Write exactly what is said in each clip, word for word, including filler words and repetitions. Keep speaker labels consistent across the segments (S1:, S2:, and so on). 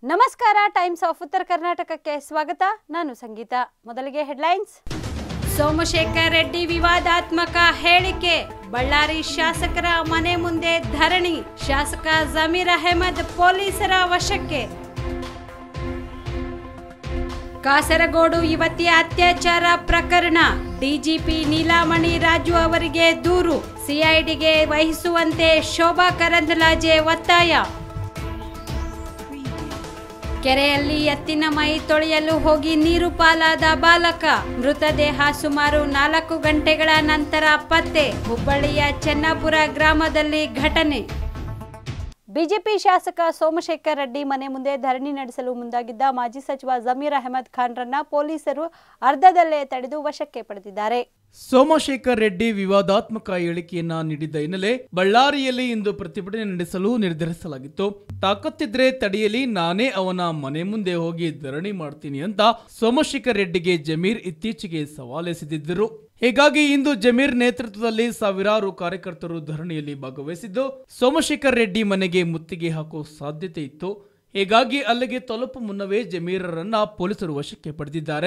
S1: ನಮಸ್ಕಾರ times of ಉತ್ತರ ಕರ್ನಾಟಕಕ್ಕೆ ಸ್ವಾಗತ. ನಾನು ಸಂಗೀತ. ಮೊದಲಿಗೆ ಹೆಡ್ಲೈನ್ಸ್. ಸೋಮಶೇಖರ್ ರೆಡ್ಡಿ ವಿವಾದಾತ್ಮಕ ಹೇಳಿಕೆ. ಬಳ್ಳಾರಿ ಶಾಸಕರ ಮನೆ ಮುಂದೆ ಧರಣಿ. ಶಾಸಕ ಜಮೀರ್ ಅಹಮದ್ ಪೊಲೀಸರ ವಶಕ್ಕೆ. ಕಾಸರಗೋಡು ಯುವತಿಯ ಅತ್ಯಾಚಾರ ಪ್ರಕರಣ. ಡಿಜಿಪಿ ನೀಲಾಮಣಿ ರಾಜು ಅವರಿಗೆ ದೂರು. ಸಿಐಡಿಗೆ ವಹಿಸುವಂತೆ ಶೋಭಾ ಕರಂದ್ಲಾಜೆ ಒತ್ತಾಯ. ಕೆರೆಯಲ್ಲಿ ಎತ್ತಿನ ಮೈ ತೊಳೆಯಲು ಹೋಗಿ ನೀರು ಪಾಲಾದ ಬಾಲಕ. ಮೃತದೇಹ ಸುಮಾರು ನಾಲ್ಕು ಗಂಟೆಗಳ ನಂತರ ಪತ್ತೆ. ಹುಬ್ಬಳ್ಳಿಯ ಚೆನ್ನಾಪುರ ಗ್ರಾಮದಲ್ಲಿ ಘಟನೆ. ಬಿಜೆಪಿ ಶಾಸಕ ಸೋಮಶೇಖರ್ ರೆಡ್ಡಿ ಮನೆ ಮುಂದೆ ಧರಣಿ ನಡೆಸಲು ಮುಂದಾಗಿದ್ದ ಮಾಜಿ ಸಚಿವ ಜಮೀರ್ ಅಹಮದ್ ಖಾನ್ರನ್ನ ಪೊಲೀಸರು ಅರ್ಧದಲ್ಲೇ ತಡೆದು ವಶಕ್ಕೆ ಪಡೆದಿದ್ದಾರೆ.
S2: ಸೋಮಶೇಖರ್ ರೆಡ್ಡಿ ವಿವಾದಾತ್ಮಕ ಹೇಳಿಕೆಯನ್ನ ನೀಡಿದ್ದ ಹಿನ್ನೆಲೆ ಬಳ್ಳಾರಿಯಲ್ಲಿ ಇಂದು ಪ್ರತಿಭಟನೆ ನಡೆಸಲು ನಿರ್ಧರಿಸಲಾಗಿತ್ತು. ತಾಕತ್ತಿದ್ರೆ ತಡೆಯಲಿ, ನಾನೇ ಅವನ ಮನೆ ಮುಂದೆ ಹೋಗಿ ಧರಣಿ ಮಾಡ್ತೀನಿ ಅಂತ ಸೋಮಶೇಖರ್ ರೆಡ್ಡಿಗೆ ಜಮೀರ್ ಇತ್ತೀಚೆಗೆ ಸವಾಲೆಸೆದಿದ್ದರು. ಹೀಗಾಗಿ ಇಂದು ಜಮೀರ್ ನೇತೃತ್ವದಲ್ಲಿ ಸಾವಿರಾರು ಕಾರ್ಯಕರ್ತರು ಧರಣಿಯಲ್ಲಿ ಭಾಗವಹಿಸಿದ್ದು ಸೋಮಶೇಖರ್ ರೆಡ್ಡಿ ಮನೆಗೆ ಮುತ್ತಿಗೆ ಹಾಕುವ ಸಾಧ್ಯತೆ ಇತ್ತು. ಹೀಗಾಗಿ ಅಲ್ಲಿಗೆ ತಲುಪು ಮುನ್ನವೇ ಜಮೀರರನ್ನ ಪೊಲೀಸರು ವಶಕ್ಕೆ ಪಡೆದಿದ್ದಾರೆ.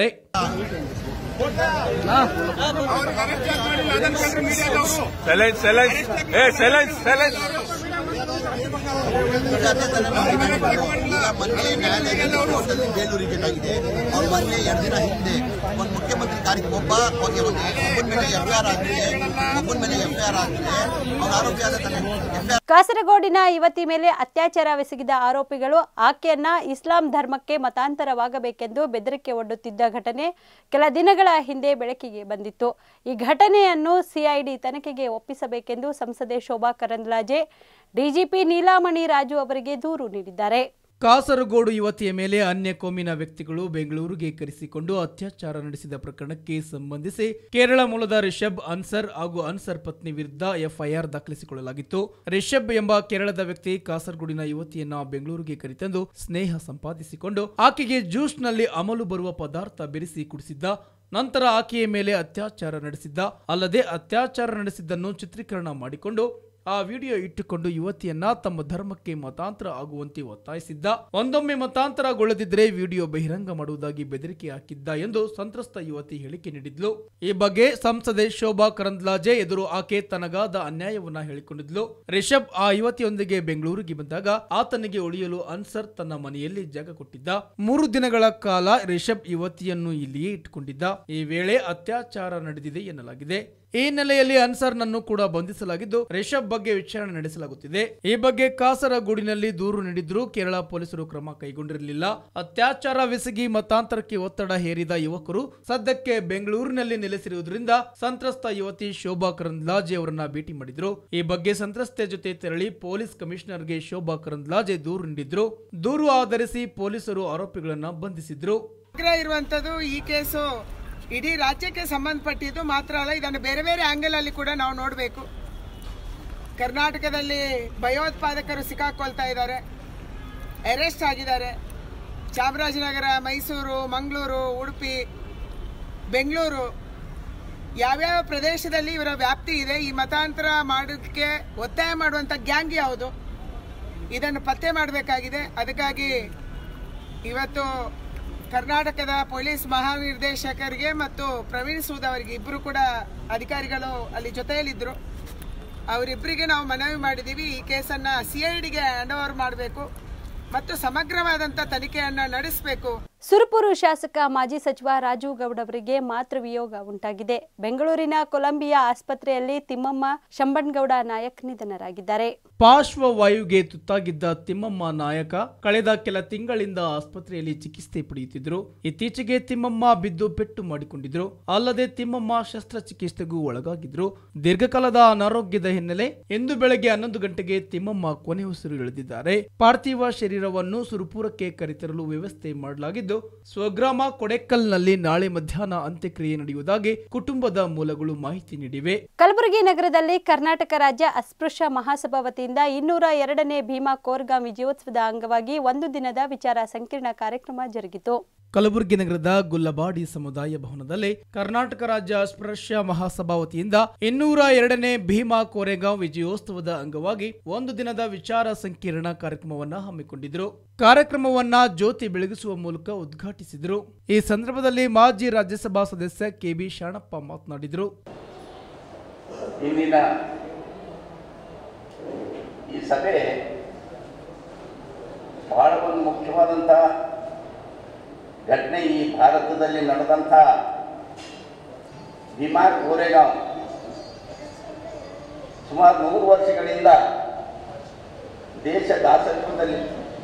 S3: ಬೇಲೂರಿಗೆ ಆಗಿದೆ. ಅವ್ರ ಮೊನ್ನೆ ಎರಡು ದಿನ ಹಿಂದೆ ಒಂದು ಮುಖ್ಯಮಂತ್ರಿ ಕಾರ್ಯಕ್ರಮ ಒಬ್ಬ ಹೋಗಿ ಒಬ್ಬನ ಮೇಲೆ ಎಫ್ಐಆರ್ ಆಗಿದೆ ಒಬ್ಬನ ಮೇಲೆ ಎಫ್ಐಆರ್ ಆಗಿದೆ ಅವ್ರ ಆರೋಪಿಯಾದ
S1: ಕಾಸರಗೋಡಿನ ಯುವತಿ ಮೇಲೆ ಅತ್ಯಾಚಾರವೆಸಗಿದ ಆರೋಪಿಗಳು ಆಕೆಯನ್ನ ಇಸ್ಲಾಂ ಧರ್ಮಕ್ಕೆ ಮತಾಂತರವಾಗಬೇಕೆಂದು ಬೆದರಿಕೆ ಒಡ್ಡುತ್ತಿದ್ದ ಘಟನೆ ಕೆಲ ದಿನಗಳ ಹಿಂದೆ ಬೆಳಕಿಗೆ ಬಂದಿತ್ತು. ಈ ಘಟನೆಯನ್ನು ಸಿಐಡಿ ತನಿಖೆಗೆ ಒಪ್ಪಿಸಬೇಕೆಂದು ಸಂಸದೆ ಶೋಭಾ ಕರಂದ್ಲಾಜೆ ಡಿಜಿಪಿ ನೀಲಾಮಣಿ ರಾಜು ಅವರಿಗೆ ದೂರು ನೀಡಿದ್ದಾರೆ.
S2: ಕಾಸರಗೋಡು ಯುವತಿಯ ಮೇಲೆ ಅನ್ಯ ಕೋಮಿನ ವ್ಯಕ್ತಿಗಳು ಬೆಂಗಳೂರಿಗೆ ಕರೆಸಿಕೊಂಡು ಅತ್ಯಾಚಾರ ನಡೆಸಿದ ಪ್ರಕರಣಕ್ಕೆ ಸಂಬಂಧಿಸಿ ಕೇರಳ ಮೂಲದ ರಿಷಬ್ ಅನ್ಸರ್ ಹಾಗೂ ಅನ್ಸರ್ ಪತ್ನಿ ವಿರುದ್ಧ ಎಫ್ಐಆರ್ ದಾಖಲಿಸಿಕೊಳ್ಳಲಾಗಿತ್ತು. ರಿಷಬ್ ಎಂಬ ಕೇರಳದ ವ್ಯಕ್ತಿ ಕಾಸರಗೋಡಿನ ಯುವತಿಯನ್ನ ಬೆಂಗಳೂರಿಗೆ ಕರೆತಂದು ಸ್ನೇಹ ಸಂಪಾದಿಸಿಕೊಂಡು ಆಕೆಗೆ ಜ್ಯೂಸ್ನಲ್ಲಿ ಅಮಲು ಬರುವ ಪದಾರ್ಥ ಬೆರೆಸಿ ಕುಡಿಸಿದ್ದ. ನಂತರ ಆಕೆಯ ಮೇಲೆ ಅತ್ಯಾಚಾರ ನಡೆಸಿದ್ದ. ಅಲ್ಲದೆ ಅತ್ಯಾಚಾರ ನಡೆಸಿದ್ದನ್ನು ಚಿತ್ರೀಕರಣ ಮಾಡಿಕೊಂಡು ಆ ವಿಡಿಯೋ ಇಟ್ಟುಕೊಂಡು ಯುವತಿಯನ್ನ ತಮ್ಮ ಧರ್ಮಕ್ಕೆ ಮತಾಂತರ ಆಗುವಂತೆ ಒತ್ತಾಯಿಸಿದ್ದ. ಒಂದೊಮ್ಮೆ ಮತಾಂತರಗೊಳ್ಳದಿದ್ದರೆ ವಿಡಿಯೋ ಬಹಿರಂಗ ಮಾಡುವುದಾಗಿ ಬೆದರಿಕೆ ಹಾಕಿದ್ದ ಎಂದು ಸಂತ್ರಸ್ತ ಯುವತಿ ಹೇಳಿಕೆ ನೀಡಿದ್ಲು. ಈ ಬಗ್ಗೆ ಸಂಸದೆ ಶೋಭಾ ಕರಂದ್ಲಾಜೆ ಎದುರು ಆಕೆ ತನಗಾದ ಅನ್ಯಾಯವನ್ನ ಹೇಳಿಕೊಂಡಿದ್ಲು. ರಿಷಬ್ ಆ ಯುವತಿಯೊಂದಿಗೆ ಬೆಂಗಳೂರಿಗೆ ಬಂದಾಗ ಆತನಿಗೆ ಉಳಿಯಲು ಅನ್ಸರ್ ತನ್ನ ಮನೆಯಲ್ಲಿ ಜಾಗ ಕೊಟ್ಟಿದ್ದ. ಮೂರು ದಿನಗಳ ಕಾಲ ರಿಷಬ್ ಯುವತಿಯನ್ನು ಇಲ್ಲಿಯೇ ಇಟ್ಟುಕೊಂಡಿದ್ದ. ಈ ವೇಳೆ ಅತ್ಯಾಚಾರ ನಡೆದಿದೆ ಎನ್ನಲಾಗಿದೆ. ಈ ಹಿನ್ನೆಲೆಯಲ್ಲಿ ಅನ್ಸರ್ನನ್ನು ಕೂಡ ಬಂಧಿಸಲಾಗಿದ್ದು ರಿಷಬ್ ಬಗ್ಗೆ ವಿಚಾರಣೆ ನಡೆಸಲಾಗುತ್ತಿದೆ. ಈ ಬಗ್ಗೆ ಕಾಸರಗೋಡಿನಲ್ಲಿ ದೂರು ನೀಡಿದ್ರೂ ಕೇರಳ ಪೊಲೀಸರು ಕ್ರಮ ಕೈಗೊಂಡಿರಲಿಲ್ಲ. ಅತ್ಯಾಚಾರವೆಸಗಿ ಮತಾಂತರಕ್ಕೆ ಒತ್ತಡ ಹೇರಿದ ಯುವಕರು ಸದ್ಯಕ್ಕೆ ಬೆಂಗಳೂರಿನಲ್ಲಿ ನೆಲೆಸಿರುವುದರಿಂದ ಸಂತ್ರಸ್ತ ಯುವತಿ ಶೋಭಾ ಕರಂದ್ಲಾಜೆ ಅವರನ್ನ ಭೇಟಿ ಮಾಡಿದ್ರು. ಈ ಬಗ್ಗೆ ಸಂತ್ರಸ್ತೆ ಜೊತೆ ತೆರಳಿ ಪೊಲೀಸ್ ಕಮಿಷನರ್ಗೆ ಶೋಭಾ ಕರಂದ್ಲಾಜೆ ದೂರು ನೀಡಿದ್ರು. ದೂರು ಆಧರಿಸಿ ಪೊಲೀಸರು ಆರೋಪಿಗಳನ್ನ ಬಂಧಿಸಿದ್ರು.
S4: ಇರುವಂತದ್ದು ಈ ಕೇಸು ಇಡೀ ರಾಜ್ಯಕ್ಕೆ ಸಂಬಂಧಪಟ್ಟಿದ್ದು ಮಾತ್ರ ಅಲ್ಲ, ಇದನ್ನು ಬೇರೆ ಬೇರೆ ಆಂಗಲ್ ಅಲ್ಲಿ ಕೂಡ ನಾವು ನೋಡಬೇಕು. ಕರ್ನಾಟಕದಲ್ಲಿ ಭಯೋತ್ಪಾದಕರು ಸಿಕ್ಕಾಕೊಳ್ತಾ ಇದ್ದಾರೆ, ಅರೆಸ್ಟ್ ಆಗಿದ್ದಾರೆ. ಚಾಮರಾಜನಗರ, ಮೈಸೂರು, ಮಂಗಳೂರು, ಉಡುಪಿ, ಬೆಂಗಳೂರು ಯಾವ್ಯಾವ ಪ್ರದೇಶದಲ್ಲಿ ಇವರ ವ್ಯಾಪ್ತಿ ಇದೆ. ಈ ಮತಾಂತರ ಮಾಡೋದಕ್ಕೆ ಒತ್ತಾಯ ಮಾಡುವಂತ ಗ್ಯಾಂಗ್ ಯಾವುದು, ಇದನ್ನು ಪತ್ತೆ ಮಾಡಬೇಕಾಗಿದೆ. ಅದಕ್ಕಾಗಿ ಇವತ್ತು ಕರ್ನಾಟಕದ ಪೊಲೀಸ್ ಮಹಾನಿರ್ದೇಶಕರಿಗೆ ಮತ್ತು ಪ್ರವೀಣ್ ಸೂದ್ ಅವರಿಗೆ ಇಬ್ಬರು ಕೂಡ ಅಧಿಕಾರಿಗಳು ಅಲ್ಲಿ ಜೊತೆಯಲ್ಲಿದ್ದರು. ಅವರಿಬ್ಬರಿಗೆ ನಾವು ಮನವಿ ಮಾಡಿದ್ದೀವಿ, ಈ ಕೇಸನ್ನು ಸಿಐಡಿಗೆ ಹ್ಯಾಂಡ್ ಓವರ್ ಮಾಡಬೇಕು ಮತ್ತು ಸಮಗ್ರವಾದಂಥ ತನಿಖೆಯನ್ನು ನಡೆಸಬೇಕು.
S1: ಸುರಪುರ ಶಾಸಕ ಮಾಜಿ ಸಚಿವ ರಾಜು ಗೌಡ್ ಅವರಿಗೆ ಮಾತೃವಿಯೋಗ ಉಂಟಾಗಿದೆ. ಬೆಂಗಳೂರಿನ ಕೊಲಂಬಿಯಾ ಆಸ್ಪತ್ರೆಯಲ್ಲಿ ತಿಮ್ಮಮ್ಮ ಶಂಬಣ್ಗೌಡ ನಾಯಕ್ ನಿಧನರಾಗಿದ್ದಾರೆ.
S2: ಪಾರ್ಶ್ವವಾಯುಗೆ ತುತ್ತಾಗಿದ್ದ ತಿಮ್ಮಮ್ಮ ನಾಯಕ ಕಳೆದ ಕೆಲ ತಿಂಗಳಿಂದ ಆಸ್ಪತ್ರೆಯಲ್ಲಿ ಚಿಕಿತ್ಸೆ ಪಡೆಯುತ್ತಿದ್ದರು. ಇತ್ತೀಚೆಗೆ ತಿಮ್ಮಮ್ಮ ಬಿದ್ದು ಪೆಟ್ಟು ಮಾಡಿಕೊಂಡಿದ್ರು. ಅಲ್ಲದೆ ತಿಮ್ಮಮ್ಮ ಶಸ್ತ್ರಚಿಕಿತ್ಸೆಗೂ ಒಳಗಾಗಿದ್ರು. ದೀರ್ಘಕಾಲದ ಅನಾರೋಗ್ಯದ ಹಿನ್ನೆಲೆ ಇಂದು ಬೆಳಗ್ಗೆ ಹನ್ನೊಂದು ಗಂಟೆಗೆ ತಿಮ್ಮಮ್ಮ ಕೊನೆ ಉಸಿರು ಎಳೆದಿದ್ದಾರೆ. ಪಾರ್ಥಿವ ಶರೀರವನ್ನು ಸುರಪುರಕ್ಕೆ ಕರೆತರಲು ವ್ಯವಸ್ಥೆ ಮಾಡಲಾಗಿದ್ದು ಸ್ವಗ್ರಾಮ ಕೊಡೆಕಲ್ನಲ್ಲಿ ನಾಳೆ ಮಧ್ಯಾಹ್ನ ಅಂತ್ಯಕ್ರಿಯೆ ನಡೆಯುವುದಾಗಿ ಕುಟುಂಬದ ಮೂಲಗಳು ಮಾಹಿತಿ ನೀಡಿವೆ.
S1: ಕಲಬುರಗಿ ನಗರದಲ್ಲಿ ಕರ್ನಾಟಕ ರಾಜ್ಯ ಅಸ್ಪೃಶ್ಯ ಮಹಾಸಭಾ ವತಿಯಿಂದ ಇನ್ನೂರ ಎರಡನೇ ಭೀಮಾ ಕೋರ್ಗಾಂ ವಿಜಯೋತ್ಸವದ ಅಂಗವಾಗಿ ಒಂದು ದಿನದ ವಿಚಾರ ಸಂಕಿರಣ ಕಾರ್ಯಕ್ರಮ ಜರುಗಿತು.
S2: ಕಲಬುರಗಿ ನಗರದ ಗುಲ್ಲಬಾಡಿ ಸಮುದಾಯ ಭವನದಲ್ಲಿ ಕರ್ನಾಟಕ ರಾಜ್ಯ ಸ್ಪರ್ಶ ಮಹಾಸಭಾ ವತಿಯಿಂದ ಇನ್ನೂರ ಎರಡನೇ ಭೀಮಾ ಕೋರೆಗಾಂವ್ ವಿಜಯೋತ್ಸವದ ಅಂಗವಾಗಿ ಒಂದು ದಿನದ ವಿಚಾರ ಸಂಕಿರಣ ಕಾರ್ಯಕ್ರಮವನ್ನ ಹಮ್ಮಿಕೊಂಡಿದ್ದರು. ಕಾರ್ಯಕ್ರಮವನ್ನ ಜ್ಯೋತಿ ಬೆಳಗಿಸುವ ಮೂಲಕ ಉದ್ಘಾಟಿಸಿದರು. ಈ ಸಂದರ್ಭದಲ್ಲಿ ಮಾಜಿ ರಾಜ್ಯಸಭಾ ಸದಸ್ಯ ಕೆಬಿ ಶಾಣಪ್ಪ ಮಾತನಾಡಿದರು.
S5: ಇಂದಿನ ಈ ಸಭೆ ಬಹಳ ಒಂದು ಮುಖ್ಯವಾದಂತಹ ಘಟನೆ ಈ ಭಾರತದಲ್ಲಿ ನಡೆದಂಥ ಭೀಮಾ ಕೋರೆಗಾಂವ್ ಸುಮಾರು ನೂರು ವರ್ಷಗಳಿಂದ ದೇಶ ದಾಸತ್ವದಲ್ಲಿ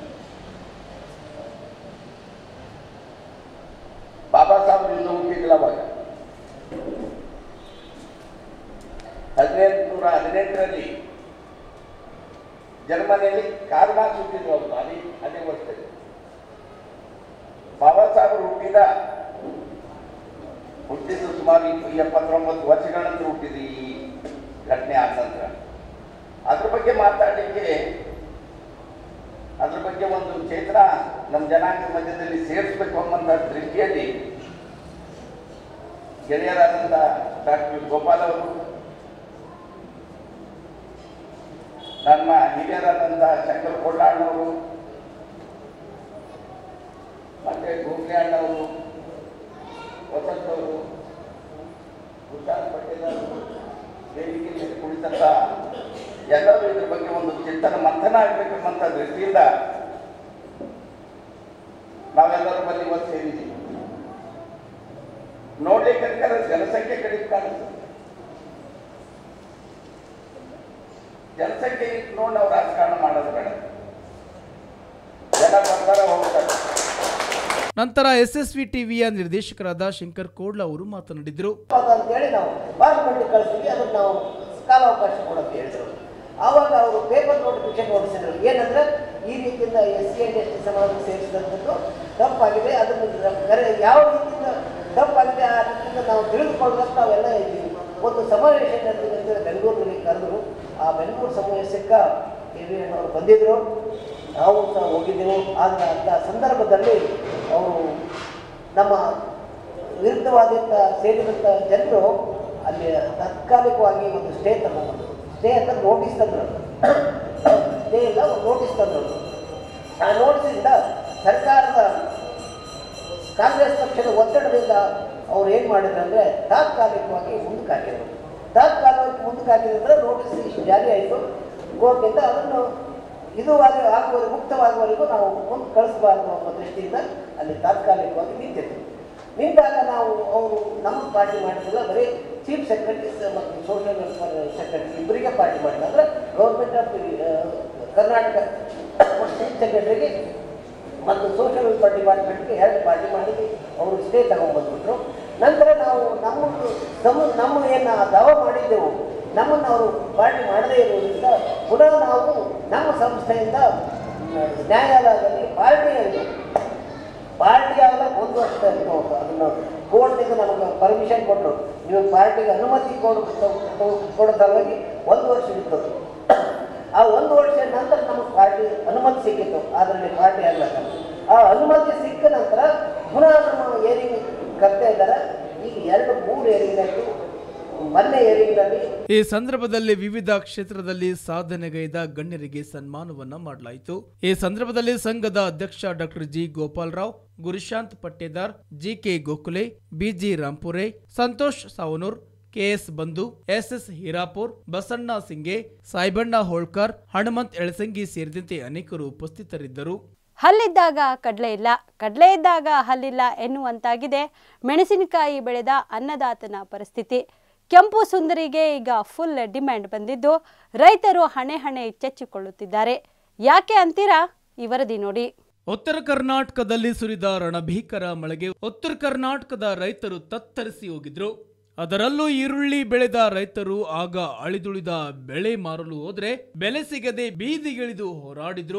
S5: ಬಾಬಾ ಸಾಹೇಬ್ ಇನ್ನೂ ಹುಟ್ಟಿದ್ದಿಲ್ಲ ಅವಾಗ. ಹದಿನೆಂಟು ನೂರ ಹದಿನೆಂಟರಲ್ಲಿ ಜರ್ಮನಿಯಲ್ಲಿ ಕಾರ್ಲ್ ಮಾರ್ಕ್ಸ್ ಹುಟ್ಟಿದ್ರು. ಅವರು ಅದೇ ಅದೇ ವರ್ಷದಲ್ಲಿ ಬಾಬಾ ಸಾಹೇಬರು ಹುಟ್ಟಿದ ಹುಟ್ಟಿದ್ದು ಸುಮಾರು ಎಪ್ಪತ್ತೊಂಬತ್ತು ವರ್ಷಗಳ ನಂತರ ಹುಟ್ಟಿದ್ದು ಈ ಘಟನೆ ಆದ ನಂತರ. ಅದ್ರ ಬಗ್ಗೆ ಮಾತಾಡಲಿಕ್ಕೆ ಅದ್ರ ಬಗ್ಗೆ ಒಂದು ಚೇತನ ನಮ್ಮ ಜನಾಂಗದ ಮಧ್ಯದಲ್ಲಿ ಸೇರಿಸಬೇಕು ಅನ್ನುವಂಥ ದೃಷ್ಟಿಯಲ್ಲಿ ಗೆಳೆಯರಾದಂಥ ಡಾಕ್ಟರ್ ಗೋಪಾಲ್ ಅವರು, ನನ್ನ ಹಿರಿಯರಾದಂಥ ಶಂಕರ್ ಕೊಳ್ಳಾಣ್ಣವರು, ಮತ್ತೆ ಗೋಖಲೆ ಅಣ್ಣವರು, ವಸಂತ್ ಅವರು, ಗುರುಶಾಂತ್ ಪಟೇಲ್ ಅವರು ವೇದಿಕೆಯಲ್ಲಿ ಕುಳಿತಂತ ಎಲ್ಲರೂ ಇದ್ರ ಬಗ್ಗೆ ಒಂದು ಚಿಂತನ ಮಂಥನ ಆಗಬೇಕೆಂಬಂತ ದೃಷ್ಟಿಯಿಂದ ನಾವೆಲ್ಲರೂ ಬಲ್ಲಿ ಇವತ್ತು ಸೇರಿದ್ದೀವಿ. ನೋಡ್ಲಿಕ್ಕೆ ಜನಸಂಖ್ಯೆ ಕಡಿಮೆ ಕಾಣಿಸ್ತದೆ. ಜನಸಂಖ್ಯೆ ನೋಡಿ ನಾವು ರಾಜಕಾರಣ ಮಾಡೋದು ಬೇಡ. ಜನ ಬರ್ತಾರ ಹೋಗ್ತಾರೆ.
S2: ನಂತರ ಎಸ್ಎಸ್ವಿ ಟಿವಿಯ ನಿರ್ದೇಶಕರಾದ ಶಂಕರ್ ಕೋಡ್ಲ ಅವರು ಮಾತನಾಡಿದರು.
S6: ಅಂತೇಳಿ ನಾವು ಪಾರ್ಲಿಮೆಂಟ್ ಕಳಿಸ್ತೀವಿ, ಅದಕ್ಕೆ ನಾವು ಕಾಲಾವಕಾಶ ಕೊಡೋಕೆ ಹೇಳಿದ್ರು. ಆವಾಗ ಅವರು ಪೇಪರ್ ನೋಟಿಫಿಕೇಶನ್ ಹೊರಡಿಸಿದ್ರು. ಏನಂದ್ರೆ ಈ ರೀತಿಯಿಂದ S C N S T ಸಮಾಜಕ್ಕೆ ಸೇರಿಸಿದಂಥದ್ದು ತಪ್ಪಾಗಿದೆ, ಅದನ್ನು ಕರೆ ಯಾವ ರೀತಿಯಿಂದ ತಪ್ಪಾಗಿದೆ ಆ ರೀತಿಯಿಂದ ನಾವು ತಿಳಿದುಕೊಳ್ಳೋದಕ್ಕೆ ನಾವೆಲ್ಲ ಇದ್ದೀವಿ. ಒಂದು ಸಮಾವೇಶ ಅಂತೇಳಿ ಬೆಂಗಳೂರಿನಲ್ಲಿ ಕರೆದ್ರು. ಆ ಬೆಂಗಳೂರು ಸಮಾವೇಶಕ್ಕೆ ಕೆ ವಿ ಅಣ್ಣವರು ಬಂದಿದ್ದರು, ನಾವು ಸಹ ಹೋಗಿದ್ದೆವು. ಆದರೆ ಅಂಥ ಸಂದರ್ಭದಲ್ಲಿ ಅವರು ನಮ್ಮ ವಿರುದ್ಧವಾದಂಥ ಸೇರಿದಂಥ ಜನರು ಅಲ್ಲಿ ತಾತ್ಕಾಲಿಕವಾಗಿ ಒಂದು ಸ್ಟೇ ತಗೊಂಡ್ರು. ಸ್ಟೇ ಅಂತ ನೋಟಿಸ್ ತಂದರು. ಸ್ಟೇ ಇಲ್ಲ, ಒಂದು ನೋಟಿಸ್ ತಂದರು. ಆ ನೋಟಿಸಿಂದ ಸರ್ಕಾರದ ಕಾಂಗ್ರೆಸ್ ಪಕ್ಷದ ಒತ್ತಡದಿಂದ ಅವ್ರು ಏನು ಮಾಡಿದ್ರು ಅಂದರೆ ತಾತ್ಕಾಲಿಕವಾಗಿ ಮುಂದಕ್ಕೆ ಹಾಕಿದರು. ತಾತ್ಕಾಲಿಕವಾಗಿ ಮುಂದಕ್ಕೆ ಹಾಕಿದ್ರೆ ನೋಟಿಸ್ ಇಷ್ಟು ಜಾರಿ ಆಯಿತು ಕೋರ್ಟಿಂದ. ಅದನ್ನು ಇದು ಆಗುವವರೆಗೂ ಮುಕ್ತವಾಗುವವರೆಗೂ ನಾವು ಮುಂದೆ ಕಳಿಸಬಾರ್ದು ಅನ್ನೋ ದೃಷ್ಟಿಯಿಂದ ಅಲ್ಲಿ ತಾತ್ಕಾಲಿಕವಾಗಿ ನಿಂತಿತ್ತು. ನಿಂತಾಗ ನಾವು ಅವರು ನಮ್ಮ ಪಾರ್ಟಿ ಮಾಡಿದ್ದಿಲ್ಲ, ಬರೀ ಚೀಫ್ ಸೆಕ್ರೆಟರೀಸ್ ಮತ್ತು ಸೋಷಿಯಲ್ ವೆಲ್ಫೇರ್ ಸೆಕ್ರೆಟರಿ ಇಬ್ಬರಿಗೆ ಪಾರ್ಟಿ ಮಾಡಿಲ್ಲ. ಅಂದರೆ ಗೌರ್ಮೆಂಟ್ ಆಫ್ ಕರ್ನಾಟಕ ಚೀಫ್ ಸೆಕ್ರೆಟರಿಗೆ ಮತ್ತು ಸೋಷಿಯಲ್ ವೆಲ್ಫೇರ್ ಡಿಪಾರ್ಟ್ಮೆಂಟ್ಗೆ ಎರಡು ಪಾರ್ಟಿ ಮಾಡಿದ್ವಿ. ಅವರು ಸ್ಟೇ ತಗೊಂಡ್ಬಂದ್ಬಿಟ್ರು. ನಂತರ ನಾವು ನಮ್ಮ ನಮ್ಮ ನಮ್ಮ ಏನು ದಾವ ಮಾಡಿದ್ದೆವು ನಮ್ಮನ್ನು ಅವರು ಪಾರ್ಟಿ ಮಾಡದೇ ಇರುವುದರಿಂದ ಪುನಃ ನಾವು ನಮ್ಮ ಸಂಸ್ಥೆಯಿಂದ ನ್ಯಾಯಾಲಯದಲ್ಲಿ ಪಾರ್ಟಿಯಲ್ಲಿ ಪಾರ್ಟಿ ಆಗ ಒಂದು ವರ್ಷದಲ್ಲಿ ಅದನ್ನು ಕೋರ್ಟ್ನಿಂದ ನಮಗೆ ಪರ್ಮಿಷನ್ ಕೊಟ್ಟರು. ನೀವು ಪಾರ್ಟಿಗೆ ಅನುಮತಿ ಕೊಡ ಕೊಡೋ ಸಲುವಾಗಿ ಒಂದು ವರ್ಷ ಇತ್ತು. ಆ ಒಂದು ವರ್ಷ ನಂತರ ನಮಗೆ ಪಾರ್ಟಿ ಅನುಮತಿ ಸಿಕ್ಕಿತ್ತು. ಅದರಲ್ಲಿ ಪಾರ್ಟಿ ಆಗಬೇಕಲ್ಲ. ಆ ಅನುಮತಿ ಸಿಕ್ಕ ನಂತರ ಪುನಃ ನಮ್ಮ ಏರಿಂಗ್ ಕರ್ತಾ ಇದ್ದಾರೆ. ಈಗ ಎರಡು ಮೂರು ಏರಿಂಗ್ ಮೊನ್ನೆ ಏರಿಂಗ್ನಲ್ಲಿ.
S2: ಈ ಸಂದರ್ಭದಲ್ಲಿ ವಿವಿಧ ಕ್ಷೇತ್ರದಲ್ಲಿ ಸಾಧನೆಗೈದ ಗಣ್ಯರಿಗೆ ಸನ್ಮಾನವನ್ನ ಮಾಡಲಾಯಿತು. ಈ ಸಂದರ್ಭದಲ್ಲಿ ಸಂಘದ ಅಧ್ಯಕ್ಷ doctor G Gopal Rao, Gurushant Pattedar, G K Gokhale, BG Rampure, Santosh Savanur, KS Bandhu, SS Hirapur, Basanna Singe, Saibanna Holkar, Hanumant Elasangi ಸೇರಿದಂತೆ ಅನೇಕರು ಉಪಸ್ಥಿತರಿದ್ದರು.
S1: ಹಲ್ಲಿದ್ದಾಗ ಕಡಲೆ ಇಲ್ಲ, ಕಡಲೆ ಇದ್ದಾಗ ಹಲ್ಲಿಲ್ಲ ಎನ್ನುವಂತಾಗಿದೆ ಮೆಣಸಿನಕಾಯಿ ಬೆಳೆದ ಅನ್ನದಾತನ ಪರಿಸ್ಥಿತಿ. ಕೆಂಪು ಸುಂದರಿಗೆ ಈಗ ಫುಲ್ ಡಿಮ್ಯಾಂಡ್ ಬಂದಿದ್ದು ರೈತರು ಹಣೆ ಹಣೆ ಚೆಚ್ಚಿಕೊಳ್ಳುತ್ತಿದ್ದಾರೆ. ಯಾಕೆ ಅಂತೀರಾ? ಈ ವರದಿ ನೋಡಿ.
S2: ಉತ್ತರ ಕರ್ನಾಟಕದಲ್ಲಿ ಸುರಿದ ರಣಭೀಕರ ಮಳೆಗೆ ಉತ್ತರ ಕರ್ನಾಟಕದ ರೈತರು ತತ್ತರಿಸಿ ಹೋಗಿದ್ರು. ಅದರಲ್ಲೂ ಈರುಳ್ಳಿ ಬೆಳೆದ ರೈತರು ಆಗ ಅಳಿದುಳಿದ ಬೆಳೆ ಮಾರಲು ಹೋದ್ರೆ ಬೆಲೆ ಸಿಗದೆ ಬೀದಿಗಿಳಿದು ಹೋರಾಡಿದ್ರು.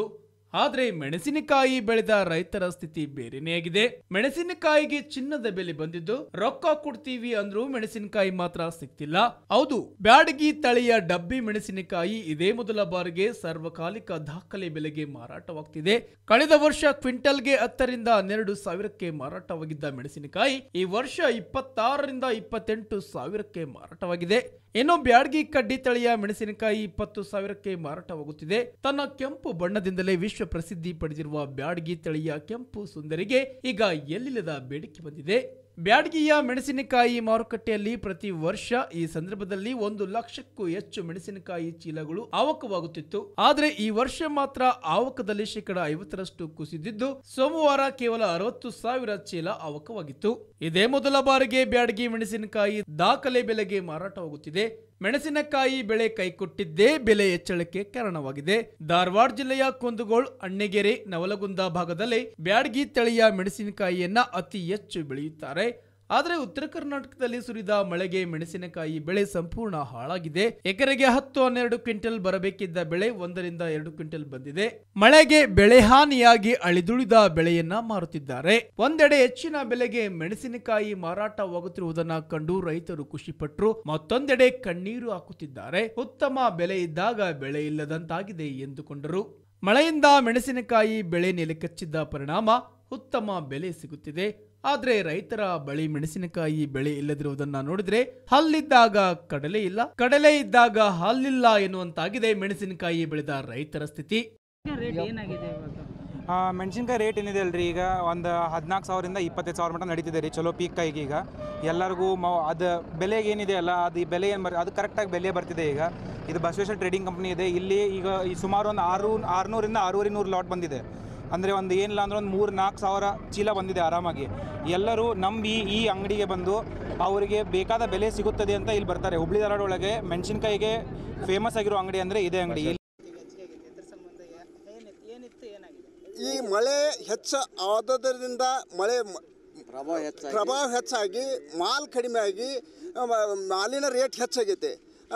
S2: ಆದ್ರೆ ಮೆಣಸಿನಕಾಯಿ ಬೆಳೆದ ರೈತರ ಸ್ಥಿತಿ ಬೇರೆನೇ ಆಗಿದೆ. ಮೆಣಸಿನಕಾಯಿಗೆ ಚಿನ್ನದ ಬೆಲೆ ಬಂದಿದ್ದು ರೊಕ್ಕ ಕೊಡ್ತೀವಿ ಅಂದ್ರೂ ಮೆಣಸಿನಕಾಯಿ ಮಾತ್ರ ಸಿಗ್ತಿಲ್ಲ. ಹೌದು, ಬ್ಯಾಡಗಿ ತಳಿಯ ಡಬ್ಬಿ ಮೆಣಸಿನಕಾಯಿ ಇದೇ ಮೊದಲ ಬಾರಿಗೆ ಸಾರ್ವಕಾಲಿಕ ದಾಖಲೆ ಬೆಲೆಗೆ ಮಾರಾಟವಾಗ್ತಿದೆ. ಕಳೆದ ವರ್ಷ ಕ್ವಿಂಟಲ್ಗೆ ಹತ್ತರಿಂದ ಹನ್ನೆರಡು ಸಾವಿರಕ್ಕೆ ಮಾರಾಟವಾಗಿದ್ದ ಮೆಣಸಿನಕಾಯಿ ಈ ವರ್ಷ ಇಪ್ಪತ್ತಾರರಿಂದ ಇಪ್ಪತ್ತೆಂಟು ಸಾವಿರಕ್ಕೆ ಮಾರಾಟವಾಗಿದೆ. ಇನ್ನು ಬ್ಯಾಡಗಿ ಕಡ್ಡಿ ತಳಿಯ ಮೆಣಸಿನಕಾಯಿ ಇಪ್ಪತ್ತು ಸಾವಿರಕ್ಕೆ ಮಾರಾಟವಾಗುತ್ತಿದೆ. ತನ್ನ ಕೆಂಪು ಬಣ್ಣದಿಂದಲೇ ವಿಶ್ವ ಪ್ರಸಿದ್ಧಿ ಪಡೆದಿರುವ ಬ್ಯಾಡಗಿ ತಳಿಯ ಕೆಂಪು ಸುಂದರಿಗೆ ಈಗ ಎಲ್ಲಿಲ್ಲದ ಬೇಡಿಕೆ ಬಂದಿದೆ. ಬ್ಯಾಡಗಿಯ ಮೆಣಸಿನಕಾಯಿ ಮಾರುಕಟ್ಟೆಯಲ್ಲಿ ಪ್ರತಿ ವರ್ಷ ಈ ಸಂದರ್ಭದಲ್ಲಿ ಒಂದು ಲಕ್ಷಕ್ಕೂ ಹೆಚ್ಚು ಮೆಣಸಿನಕಾಯಿ ಚೀಲಗಳು ಆವಕವಾಗುತ್ತಿತ್ತು. ಆದರೆ ಈ ವರ್ಷ ಮಾತ್ರ ಆವಕದಲ್ಲಿ ಶೇಕಡ ಐವತ್ತರಷ್ಟು ಕುಸಿದಿದ್ದು ಸೋಮವಾರ ಕೇವಲ ಅರವತ್ತು ಸಾವಿರ ಚೀಲ ಆವಕವಾಗಿತ್ತು. ಇದೇ ಮೊದಲ ಬಾರಿಗೆ ಬ್ಯಾಡಗಿ ಮೆಣಸಿನಕಾಯಿ ದಾಖಲೆ ಬೆಲೆಗೆ ಮಾರಾಟವಾಗುತ್ತಿದೆ. ಮೆಣಸಿನಕಾಯಿ ಬೆಳೆ ಕೈಕೊಟ್ಟಿದ್ದೇ ಬೆಲೆ ಹೆಚ್ಚಳಕ್ಕೆ ಕಾರಣವಾಗಿದೆ. ಧಾರವಾಡ ಜಿಲ್ಲೆಯ ಕುಂದಗೋಳ, ಅಣ್ಣೆಗೆರೆ, ನವಲಗುಂದ ಭಾಗದಲ್ಲಿ ಬ್ಯಾಡಗಿ ತಳಿಯ ಮೆಣಸಿನಕಾಯಿಯನ್ನ ಅತಿ ಹೆಚ್ಚು ಬೆಳೆಯುತ್ತಾರೆ. ಆದರೆ ಉತ್ತರ ಕರ್ನಾಟಕದಲ್ಲಿ ಸುರಿದ ಮಳೆಗೆ ಮೆಣಸಿನಕಾಯಿ ಬೆಳೆ ಸಂಪೂರ್ಣ ಹಾಳಾಗಿದೆ. ಎಕರೆಗೆ ಹತ್ತು ಹನ್ನೆರಡು ಕ್ವಿಂಟಲ್ ಬರಬೇಕಿದ್ದ ಬೆಳೆ ಒಂದರಿಂದ ಎರಡು ಕ್ವಿಂಟಲ್ ಬಂದಿದೆ. ಮಳೆಗೆ ಬೆಳೆ ಹಾನಿಯಾಗಿ ಅಳಿದುಳಿದ ಬೆಳೆಯನ್ನ ಮಾರುತ್ತಿದ್ದಾರೆ. ಒಂದೆಡೆ ಹೆಚ್ಚಿನ ಬೆಲೆಗೆ ಮೆಣಸಿನಕಾಯಿ ಮಾರಾಟವಾಗುತ್ತಿರುವುದನ್ನ ಕಂಡು ರೈತರು ಖುಷಿಪಟ್ಟರು. ಮತ್ತೊಂದೆಡೆ ಕಣ್ಣೀರು ಹಾಕುತ್ತಿದ್ದಾರೆ. ಉತ್ತಮ ಬೆಲೆ ಇದ್ದಾಗ ಬೆಳೆ ಇಲ್ಲದಂತಾಗಿದೆ ಎಂದುಕೊಂಡರು. ಮಳೆಯಿಂದ ಮೆಣಸಿನಕಾಯಿ ಬೆಳೆ ನೆಲಕಚ್ಚಿದ್ದ ಪರಿಣಾಮ ಉತ್ತಮ ಬೆಲೆ ಸಿಗುತ್ತಿದೆ. ಆದ್ರೆ ರೈತರ ಬಳಿ ಮೆಣಸಿನಕಾಯಿ ಬೆಳೆ ಇಲ್ಲದಿರುವುದನ್ನ ನೋಡಿದ್ರೆ ಹಲ್ಲಿದ್ದಾಗ ಕಡಲೆ ಇಲ್ಲ, ಕಡಲೆ ಇದ್ದಾಗ ಹಲ್ಲಿಲ್ಲ ಎನ್ನುವಂತಾಗಿದೆ ಮೆಣಸಿನಕಾಯಿ ಬೆಳೆದ ರೈತರ ಸ್ಥಿತಿ.
S7: ಮೆಣಸಿನ್ಕಾಯಿ ರೇಟ್ ಏನಿದೆ ಅಲ್ರಿ, ಈಗ ಒಂದು ಹದಿನಾಲ್ಕು ಸಾವಿರದಿಂದ ಇಪ್ಪತ್ತೈದು ಸಾವಿರ ಮಟ್ಟ ನಡೀತಿದೆ ರೀ. ಚಲೋ ಪೀಕ್ ಕಾಯಿಗೆ ಈಗ ಎಲ್ಲರಿಗೂ ಮ ಅದು ಬೆಲೆಗೆ ಏನಿದೆ ಅಲ್ಲ, ಅದು ಈ ಬೆಲೆ ಏನು ಬರ್ ಅದು ಕರೆಕ್ಟಾಗಿ ಬೆಲೆ ಬರ್ತಿದೆ. ಈಗ ಇದು ಬಸವೇಶ್ವರ ಟ್ರೇಡಿಂಗ್ ಕಂಪ್ನಿ ಇದೆ. ಇಲ್ಲಿ ಈಗ ಈ ಸುಮಾರು ಒಂದು ಆರು ಆರುನೂರಿಂದ ಆರೂವರೆ ನೂರು ಲಾಟ್ ಬಂದಿದೆ. ಅಂದರೆ ಒಂದು ಏನಿಲ್ಲ ಅಂದ್ರೆ ಒಂದು ಮೂರು ನಾಲ್ಕು ಸಾವಿರ ಚೀಲ ಬಂದಿದೆ ಆರಾಮಾಗಿ. ಎಲ್ಲರೂ ನಂಬಿ ಈ ಅಂಗಡಿಗೆ ಬಂದು ಅವರಿಗೆ ಬೇಕಾದ ಬೆಲೆ ಸಿಗುತ್ತದೆ ಅಂತ ಇಲ್ಲಿ ಬರ್ತಾರೆ. ಹುಬ್ಳಿ ಧಾರವಾಡ ಒಳಗೆ ಮೆಣಸಿನ್ಕಾಯಿಗೆ ಫೇಮಸ್ ಆಗಿರೋ ಅಂಗಡಿ ಅಂದರೆ ಇದೇ ಅಂಗಡಿ.
S8: ಈ ಮಳೆ ಹೆಚ್ಚು ಆದದರಿಂದ ಮಳೆ ಪ್ರಭಾವ ಹೆಚ್ಚಾಗಿ ಮಾಲ್ ಕಡಿಮೆ ಆಗಿ ಮಾಲಿನ ರೇಟ್ ಹೆಚ್ಚಾಗೈತೆ.